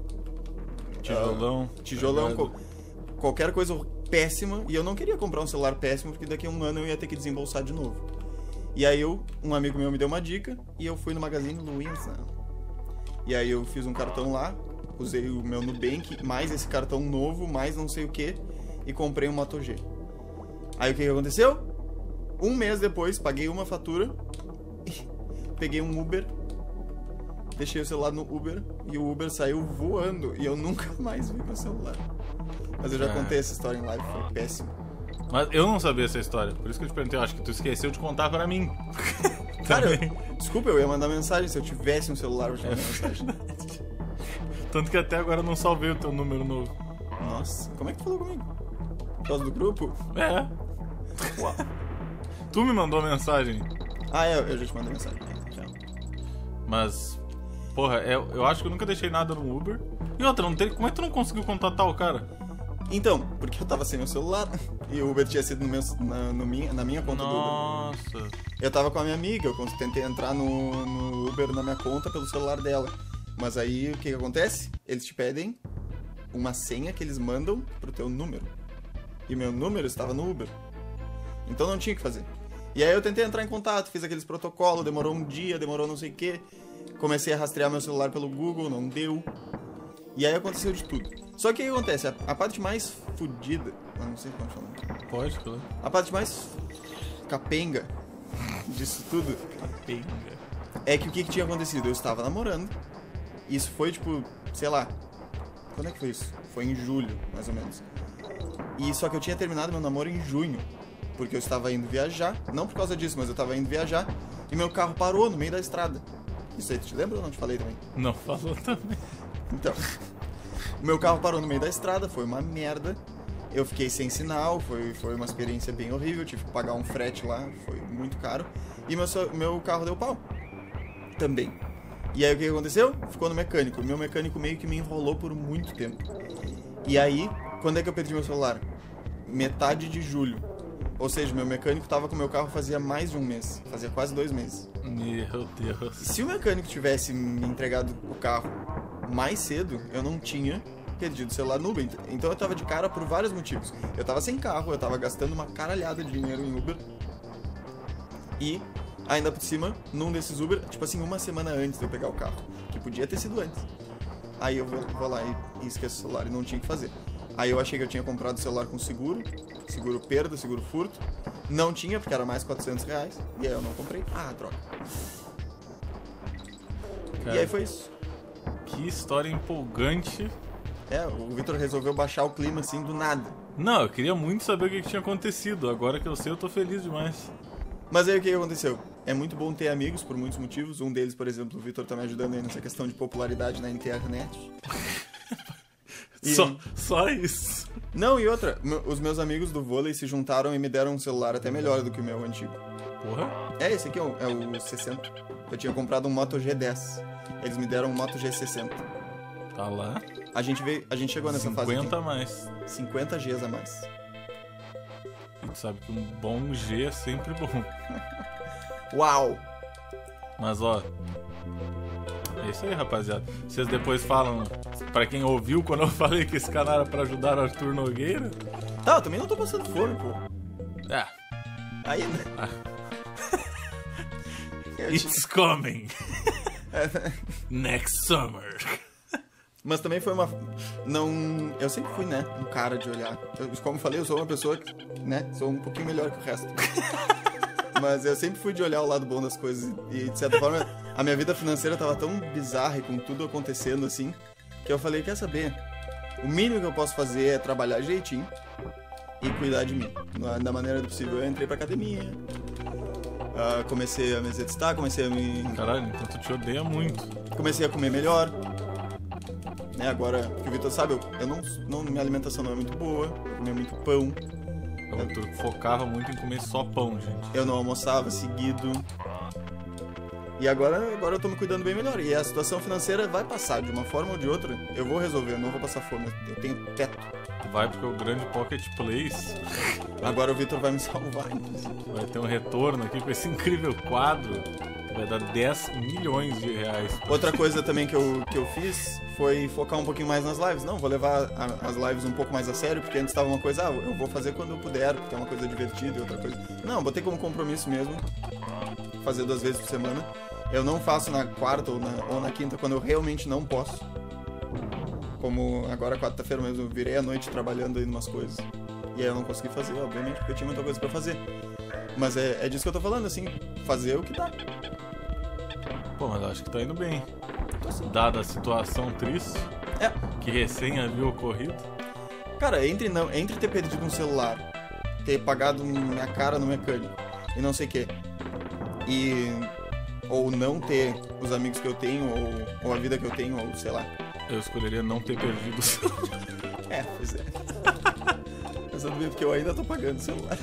Tijolão. Qualquer coisa péssima. E eu não queria comprar um celular péssimo, porque daqui a um ano eu ia ter que desembolsar de novo. E aí um amigo meu me deu uma dica e eu fui no Magazine Luiza. E aí eu fiz um cartão lá, usei o meu Nubank, mais esse cartão novo, mais não sei o que, e comprei um Moto G. Aí o que aconteceu? Um mês depois, paguei uma fatura, peguei um Uber, deixei o celular no Uber, e o Uber saiu voando, e eu nunca mais vi meu celular. Mas eu já contei essa história em live, foi péssimo. Mas eu não sabia essa história, por isso que eu te perguntei, eu acho que tu esqueceu de contar pra mim. Cara, desculpa, eu ia mandar mensagem, se eu tivesse um celular eu ia mandar mensagem. Tanto que até agora eu não salvei o teu número novo. Nossa, como é que tu falou comigo? Por causa do grupo? É. Uau. Tu me mandou mensagem. Eu já te mandei mensagem. Mas, porra, eu acho que eu nunca deixei nada no Uber. E outra, como é que tu não conseguiu contatar o cara? Então, porque eu tava sem meu celular e o Uber tinha sido na minha conta do Uber. Nossa. Eu tava com a minha amiga, eu tentei entrar no Uber na minha conta pelo celular dela. Mas aí, o que acontece? Eles te pedem uma senha que eles mandam pro teu número. E meu número estava no Uber. Então não tinha o que fazer. E aí eu tentei entrar em contato, fiz aqueles protocolos, demorou um dia, demorou não sei o quê. Comecei a rastrear meu celular pelo Google, não deu. E aí aconteceu de tudo. Só que o que acontece? A parte mais fodida... Eu não sei como chama. Pode, claro. A parte mais capenga disso tudo... Capenga. É que o que tinha acontecido? Eu estava namorando. Isso foi, tipo, sei lá... Quando é que foi isso? Foi em julho, mais ou menos. E só que eu tinha terminado meu namoro em junho. Porque eu estava indo viajar. Não por causa disso, mas eu estava indo viajar. E meu carro parou no meio da estrada. Isso aí, tu te lembra ou não te falei também? Não, falou também. Então, o meu carro parou no meio da estrada, foi uma merda. Eu fiquei sem sinal, foi uma experiência bem horrível. Tive que pagar um frete lá, foi muito caro. E meu carro deu pau. Também. E aí o que aconteceu? Ficou no mecânico. Meu mecânico meio que me enrolou por muito tempo. E aí, quando é que eu perdi meu celular? Metade de julho. Ou seja, meu mecânico tava com meu carro fazia mais de um mês. Fazia quase 2 meses. Meu Deus. Se o mecânico tivesse me entregado o carro mais cedo, eu não tinha perdido o celular no Uber. Então eu tava de cara por vários motivos. Eu tava sem carro, eu tava gastando uma caralhada de dinheiro em Uber. E, ainda por cima, num desses Uber, tipo assim, uma semana antes de eu pegar o carro. Que podia ter sido antes. Aí eu vou lá e esqueço o celular e não tinha o que fazer. Aí eu achei que eu tinha comprado o celular com seguro perda, seguro furto. Não tinha, porque era mais R$400. E aí eu não comprei. Ah, droga. Cara, e aí foi isso. Que história empolgante. O Vitor resolveu baixar o clima assim do nada. Não, eu queria muito saber o que tinha acontecido. Agora que eu sei, eu tô feliz demais. Mas aí o que aconteceu? É muito bom ter amigos por muitos motivos. Um deles, por exemplo, o Vitor tá me ajudando aí nessa questão de popularidade na internet. Só isso. Não, e outra, os meus amigos do vôlei se juntaram e me deram um celular até melhor do que o meu antigo. Porra? Esse aqui é o 60. Eu tinha comprado um Moto G10. Eles me deram um Moto G60. Tá lá. A gente chegou nessa fase aqui. 50 a mais. 50 Gs a mais. E tu sabe que um bom G é sempre bom. Uau! Mas ó, é isso aí, rapaziada. Vocês depois falam, pra quem ouviu quando eu falei que esse canal era pra ajudar o Arthur Nogueira. Tá, eu também não tô passando fome, pô. É. Aí, né? It's coming. Next summer. Mas também foi uma... Não... Eu sempre fui, né, um cara de olhar. Como eu falei, eu sou uma pessoa que, né, sou um pouquinho melhor que o resto. Mas eu sempre fui de olhar o lado bom das coisas. E, de certa forma, a minha vida financeira tava tão bizarra e com tudo acontecendo assim, que eu falei, quer saber? O mínimo que eu posso fazer é trabalhar direitinho e cuidar de mim. Da maneira do possível. Eu entrei pra academia, comecei a me exercitar, comecei a me... Caralho, então tu te odeia muito. Comecei a comer melhor. Né, agora, que o Vitor sabe, minha alimentação não é muito boa, eu comia muito pão. O Arthur focava muito em comer só pão, gente. Eu não almoçava seguido. E agora eu tô me cuidando bem melhor. E a situação financeira vai passar, de uma forma ou de outra. Eu vou resolver, eu não vou passar fome. Eu tenho teto. Vai porque o grande Pocket Place... Agora o Vitor vai me salvar. Vai ter um retorno aqui com esse incrível quadro. Vai dar 10 milhões de reais. Outra coisa também que eu fiz foi focar um pouquinho mais nas lives. Não, vou levar as lives um pouco mais a sério, porque antes tava uma coisa, eu vou fazer quando eu puder, porque é uma coisa divertida e outra coisa... Não, botei como compromisso mesmo, fazer 2 vezes por semana. Eu não faço na quarta ou na quinta, quando eu realmente não posso. Como agora, quarta-feira mesmo, eu virei a noite trabalhando aí em umas coisas. E aí eu não consegui fazer, obviamente, porque eu tinha muita coisa pra fazer. Mas é disso que eu tô falando, assim, fazer o que dá. Pô, mas eu acho que tá indo bem. Dada a situação triste que recém havia ocorrido. Cara, entre ter perdido um celular, ter pagado minha cara no mecânico e não sei o que, ou não ter os amigos que eu tenho, ou a vida que eu tenho, ou sei lá. Eu escolheria não ter perdido o celular. Pois é. Pensando bem, porque eu ainda tô pagando o celular.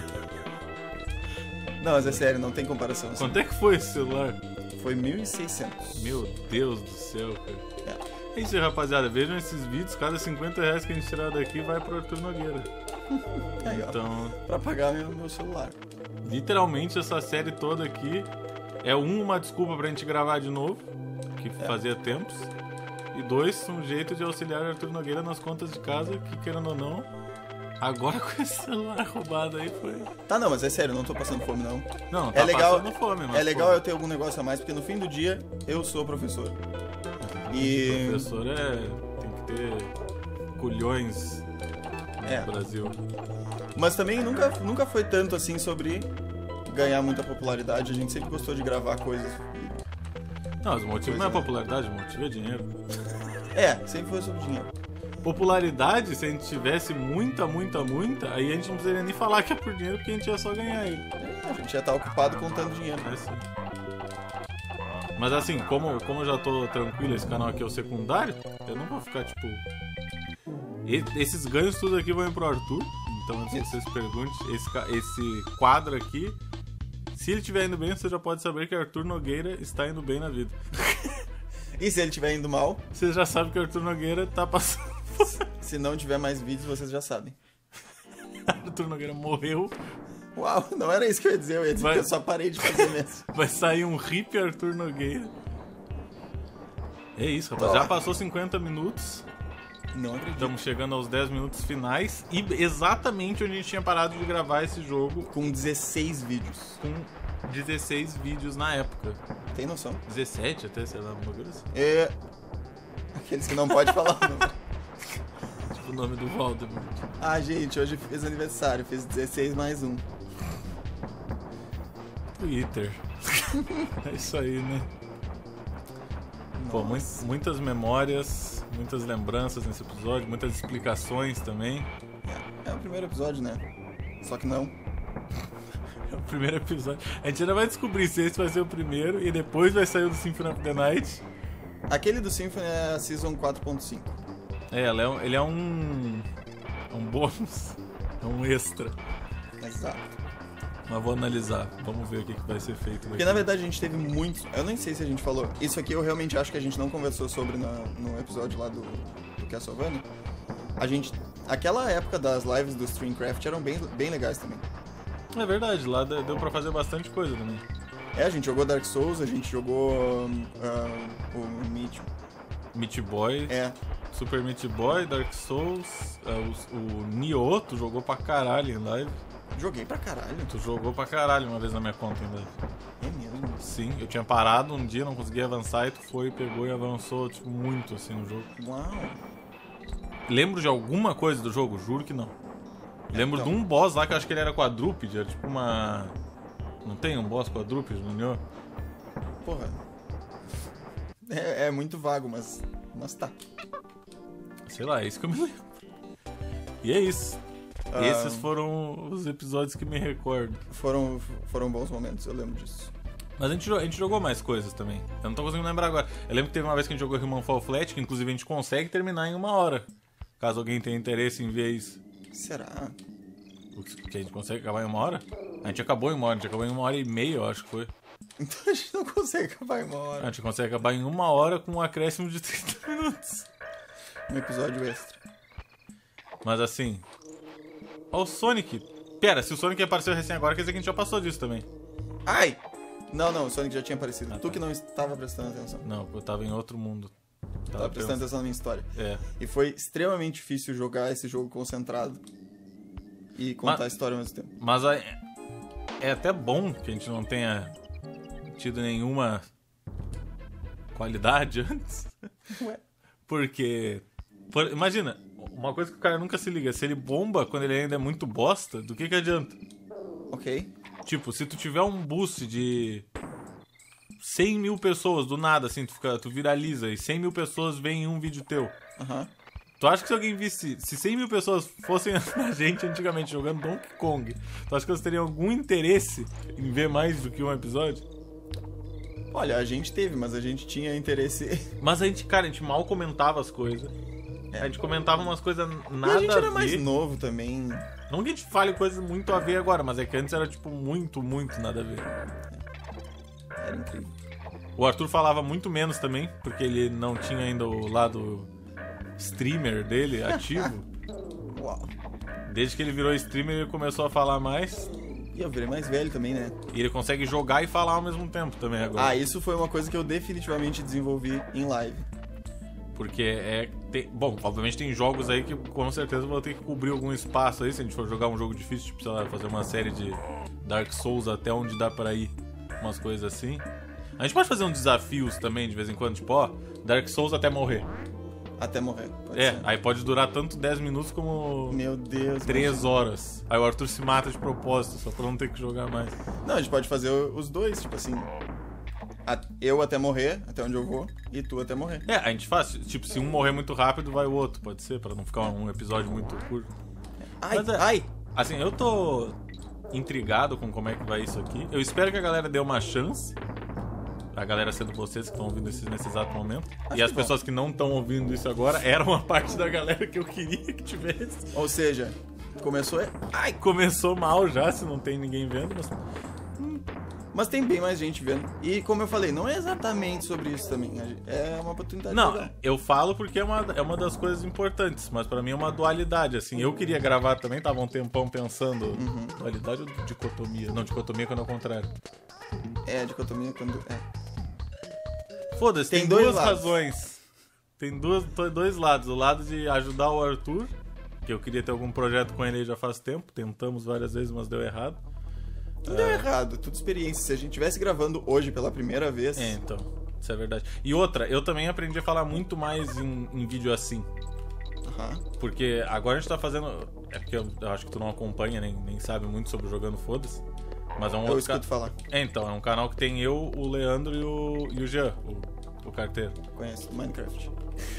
Não, mas é sério, não tem comparação. Assim. Quanto é que foi esse celular? Foi 1.600. Meu Deus do céu, cara. É isso aí, rapaziada. Vejam esses vídeos. Cada 50 reais que a gente tirar daqui vai pro Arthur Nogueira. Aí, então... Pra pagar meu celular. Literalmente, essa série toda aqui é uma desculpa pra gente gravar de novo, que fazia tempos. E 2, um jeito de auxiliar Arthur Nogueira nas contas de casa, que querendo ou não, Agora com esse celular roubado aí foi... Tá, não, mas é sério, eu não tô passando fome, não. Não, tá passando fome, mas... É legal eu ter algum negócio a mais, porque no fim do dia, eu sou professor. E... Professor tem que ter culhões no Brasil. Mas também nunca foi tanto assim sobre ganhar muita popularidade. A gente sempre gostou de gravar coisas. Não, mas o motivo não é popularidade, o motivo é dinheiro. Sempre foi sobre dinheiro. Popularidade, se a gente tivesse muita, aí a gente não precisaria nem falar que é por dinheiro, porque a gente ia só ganhar ele. A gente ia estar ocupado contando dinheiro. Sim. Mas assim, como eu já tô tranquilo, esse canal aqui é o secundário, eu não vou ficar tipo... Esses ganhos tudo aqui vão ir pro Arthur. Então, antes que vocês perguntem, esse quadro aqui, se ele estiver indo bem, você já pode saber que Arthur Nogueira está indo bem na vida. E se ele estiver indo mal? Você já sabe que Arthur Nogueira tá passando. Se não tiver mais vídeos, vocês já sabem. Arthur Nogueira morreu. Uau, não era isso que eu ia dizer. Eu ia dizer que eu só parei de fazer mesmo. Vai sair um hippie Arthur Nogueira. É isso, rapaz. Já passou 50 minutos. Não acredito. Estamos chegando aos 10 minutos finais. E exatamente onde a gente tinha parado de gravar esse jogo. Com 16 vídeos. Com 16 vídeos na época. Tem noção? 17 até, sei lá, uma coisa assim. Aqueles que não pode falar o número. Tipo o nome do Voldemort. Ah, gente, hoje fiz aniversário. Fiz 16 mais um. Twitter. É isso aí, né? Pô, muitas memórias, muitas lembranças nesse episódio, muitas explicações também. É o primeiro episódio, né? Só que não. É o primeiro episódio. A gente ainda vai descobrir se esse vai ser o primeiro e depois vai sair o do Symphony of the Night. Aquele do Symphony é a Season 4.5. Ele é um bônus, é um extra. Exato. Mas vou analisar, vamos ver o que vai ser feito. Porque na verdade a gente teve muitos... Eu nem sei se a gente falou. Isso aqui eu realmente acho que a gente não conversou sobre no episódio lá do Castlevania. Aquela época das lives do Streamcraft eram bem legais também. É verdade, lá deu pra fazer bastante coisa também. A gente jogou Dark Souls, a gente jogou o Meat Boy. Super Meat Boy, Dark Souls, o Nioh, tu jogou pra caralho em live. Joguei pra caralho. Tu jogou pra caralho uma vez na minha conta ainda. É mesmo? Sim, eu tinha parado um dia, não conseguia avançar e tu foi, pegou e avançou, tipo, muito assim no jogo. Uau. Lembro de alguma coisa do jogo? Juro que não. Lembro de um boss lá que eu acho que ele era quadrúpede, era tipo uma... Não tem um boss quadrúpede no Nioh? Porra. É muito vago, mas tá. Sei lá, é isso que eu me lembro. E é isso. Esses foram os episódios que me recordo. Foram bons momentos, eu lembro disso. Mas a gente jogou mais coisas também. Eu não tô conseguindo lembrar agora. Eu lembro que teve uma vez que a gente jogou Human Fall Flat, que inclusive a gente consegue terminar em 1 hora. Caso alguém tenha interesse em ver isso. Será? Que a gente consegue acabar em 1 hora? A gente acabou em 1 hora, a gente acabou em 1h30, eu acho que foi. Então a gente não consegue acabar em 1 hora. A gente consegue acabar em 1 hora com um acréscimo de 30 minutos. Um episódio extra. Mas assim... Ó, o Sonic. Pera, se o Sonic apareceu recém agora, quer dizer que a gente já passou disso também. Ai! Não, o Sonic já tinha aparecido. Tu que não estava prestando atenção. Não, eu tava em outro mundo. Tava prestando atenção na minha história. É. E foi extremamente difícil jogar esse jogo concentrado e contar a história ao mesmo tempo. Mas é até bom que a gente não tenha tido nenhuma qualidade antes. Ué. Porque... Imagina, uma coisa que o cara nunca se liga. Se ele bomba quando ele ainda é muito bosta, do que adianta? Ok. Tipo, se tu tiver um boost de 100 mil pessoas do nada, assim, tu viraliza e 100 mil pessoas veem um vídeo teu. Tu acha que se alguém visse... Se 100 mil pessoas fossem a gente antigamente jogando Donkey Kong, tu acha que elas teriam algum interesse em ver mais do que um episódio? Olha, a gente teve, mas a gente tinha interesse... Mas a gente mal comentava as coisas. A gente comentava umas coisas nada a ver. E a gente era mais novo também. Não que a gente fale coisas muito a ver agora, mas é que antes era tipo muito nada a ver. Era incrível. O Arthur falava muito menos também, porque ele não tinha ainda o lado streamer dele ativo. Uau. Desde que ele virou streamer, ele começou a falar mais. E eu virei mais velho também, né? E ele consegue jogar e falar ao mesmo tempo também agora. Isso foi uma coisa que eu definitivamente desenvolvi em live. Porque Bom, obviamente tem jogos aí que com certeza vão ter que cobrir algum espaço aí, se a gente for jogar um jogo difícil, tipo, sei lá, fazer uma série de Dark Souls até onde dá pra ir, umas coisas assim. A gente pode fazer uns desafios também, de vez em quando, tipo, ó, Dark Souls até morrer. Até morrer. Pode ser. Aí pode durar tanto 10 minutos como... Meu Deus. 3 horas. Aí o Arthur se mata de propósito, só pra não ter que jogar mais. Não, a gente pode fazer os dois, tipo assim... Eu até morrer, até onde eu vou, e tu até morrer. A gente faz, tipo, se um morrer muito rápido, vai o outro, pode ser, pra não ficar um episódio muito curto. Ai! Assim, eu tô intrigado com como é que vai isso aqui. Eu espero que a galera dê uma chance. A galera sendo vocês que estão ouvindo isso nesse exato momento. E as pessoas que não estão ouvindo isso agora eram a parte da galera que eu queria que tivesse. Ou seja, começou... Começou mal já, se não tem ninguém vendo, mas tem bem mais gente vendo. E como eu falei, não é exatamente sobre isso também. É uma oportunidade. Não, eu falo porque é uma das coisas importantes, mas pra mim é uma dualidade, assim. Eu queria gravar também, tava um tempão pensando... Dualidade ou dicotomia? Não, dicotomia quando é o contrário. Dicotomia quando... Foda-se, tem duas razões. Tem dois lados. O lado de ajudar o Arthur, que eu queria ter algum projeto com ele aí já faz tempo. Tentamos várias vezes, mas deu errado. Não deu errado, tudo experiência. Se a gente estivesse gravando hoje pela primeira vez... Então, isso é verdade. E outra, eu também aprendi a falar muito mais em vídeo assim. Porque agora a gente tá fazendo... É porque eu acho que tu não acompanha, nem sabe muito sobre o Jogando Foda-se. Mas é um eu escuto falar. Então, é um canal que tem eu, o Leandro e o Jean, o carteiro. Conheço, Minecraft.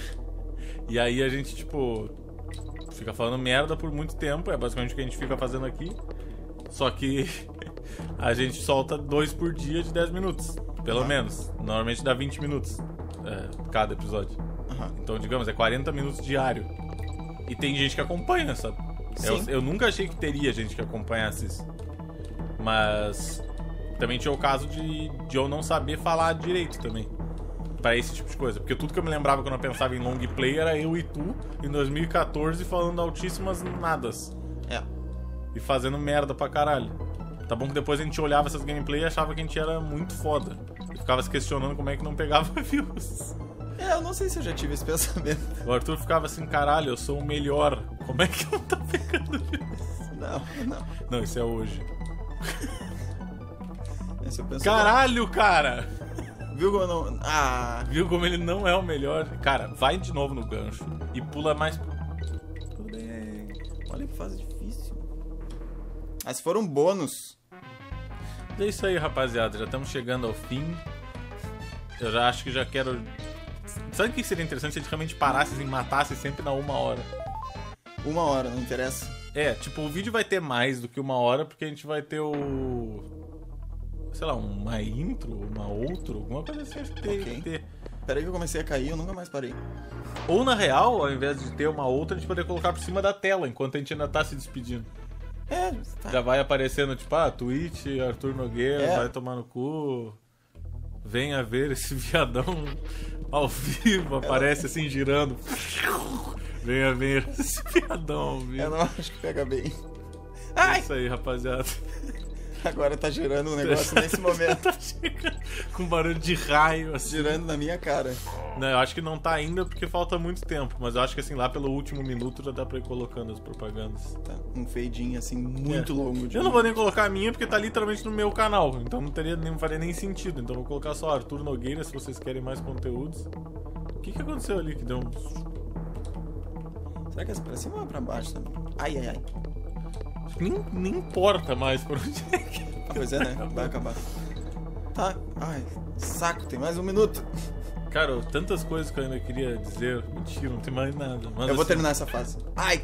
E aí a gente, tipo, fica falando merda por muito tempo. É basicamente o que a gente fica fazendo aqui. Só que a gente solta 2 por dia de 10 minutos, pelo menos. Normalmente dá 20 minutos cada episódio. Então, digamos, é 40 minutos diário. E tem gente que acompanha, sabe? Eu nunca achei que teria gente que acompanhasse isso. Mas também tinha o caso de eu não saber falar direito também pra esse tipo de coisa. Porque tudo que eu me lembrava quando eu pensava em long play era eu e tu, em 2014, falando altíssimas nadas. E fazendo merda pra caralho. Tá bom que depois a gente olhava essas gameplay e achava que a gente era muito foda. E ficava se questionando como é que não pegava views. Eu não sei se eu já tive esse pensamento. O Arthur ficava assim, caralho, eu sou o melhor. Como é que não tá pegando views? Não, isso é hoje. Esse eu penso caralho, cara! Viu como não... Viu como ele não é o melhor? Cara, vai de novo no gancho e pula mais... Tudo bem. Olha que fase difícil. Se for um bônus... É isso aí, rapaziada. Já estamos chegando ao fim. Eu já acho que já quero... Sabe o que seria interessante se a gente realmente parasse e matasse sempre na 1 hora? 1 hora, não interessa? Tipo, o vídeo vai ter mais do que 1 hora, porque a gente vai ter sei lá, uma intro, uma outro, alguma coisa assim, acho que tem que ter. Peraí que eu comecei a cair, eu nunca mais parei. Ou na real, ao invés de ter uma outra, a gente poderia colocar por cima da tela, enquanto a gente ainda tá se despedindo. Tá. Já vai aparecendo, tipo, Twitch, Arthur Nogueira, vai tomar no cu. Venha ver esse viadão ao vivo, aparece assim, girando. Venha ver esse viadão ao vivo. Eu não acho que pega bem. Isso aí, rapaziada. Agora tá girando um negócio nesse momento. Tá com barulho de raio, assim. Girando na minha cara. Não, eu acho que não tá ainda porque falta muito tempo. Mas eu acho que assim, lá pelo último minuto já dá pra ir colocando as propagandas. Tá, um fadinho assim, muito longo. Eu não vou nem colocar a minha porque tá literalmente no meu canal. Então não faria nem sentido. Então vou colocar só Arthur Nogueira se vocês querem mais conteúdos. O que aconteceu ali que deu um... Será que é pra cima ou pra baixo também? Ai. Nem importa mais por onde é que... Pois é, né? Vai acabar. Tá. Ai, saco, tem mais 1 minuto. Cara, tantas coisas que eu ainda queria dizer. Mentira, não tem mais nada. Mas, eu vou terminar essa fase. Ai!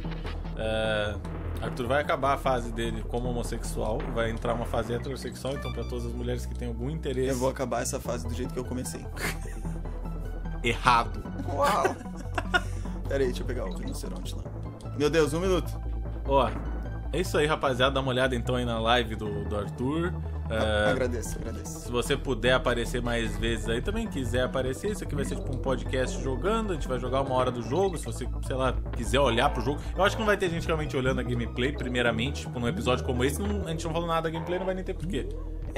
Arthur vai acabar a fase dele como homossexual. Vai entrar uma fase heterossexual. Então pra todas as mulheres que têm algum interesse... Eu vou acabar essa fase do jeito que eu comecei. Errado. Uau! Pera aí, deixa eu pegar o rinoceronte lá. Meu Deus, 1 minuto. É isso aí, rapaziada. Dá uma olhada então aí na live do Arthur. Agradeço. Se você puder aparecer mais vezes aí, também quiser aparecer, isso aqui vai ser tipo um podcast jogando. A gente vai jogar 1 hora do jogo. Se você, sei lá, quiser olhar pro jogo. Eu acho que não vai ter gente realmente olhando a gameplay, primeiramente. Tipo, num episódio como esse, a gente não falou nada da gameplay, não vai nem ter porquê.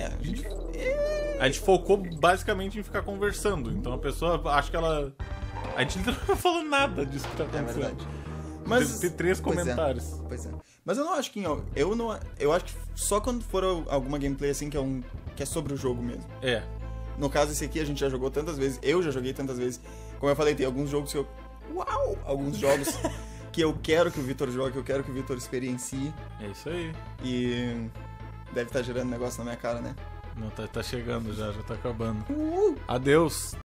A gente focou basicamente em ficar conversando. Então a pessoa, acho que ela A gente não falou nada disso que tá acontecendo. É verdade. Mas tem 3 comentários. Pois é. Mas eu não acho que... Eu acho que só quando for alguma gameplay assim que é sobre o jogo mesmo. É. No caso, esse aqui a gente já jogou tantas vezes. Eu já joguei tantas vezes. Como eu falei, tem alguns jogos que eu... Uau! Alguns jogos que eu quero que o Vitor jogue, que eu quero que o Vitor experiencie. É isso aí. E deve estar gerando negócio na minha cara, né? Não, tá chegando já tá acabando. Adeus.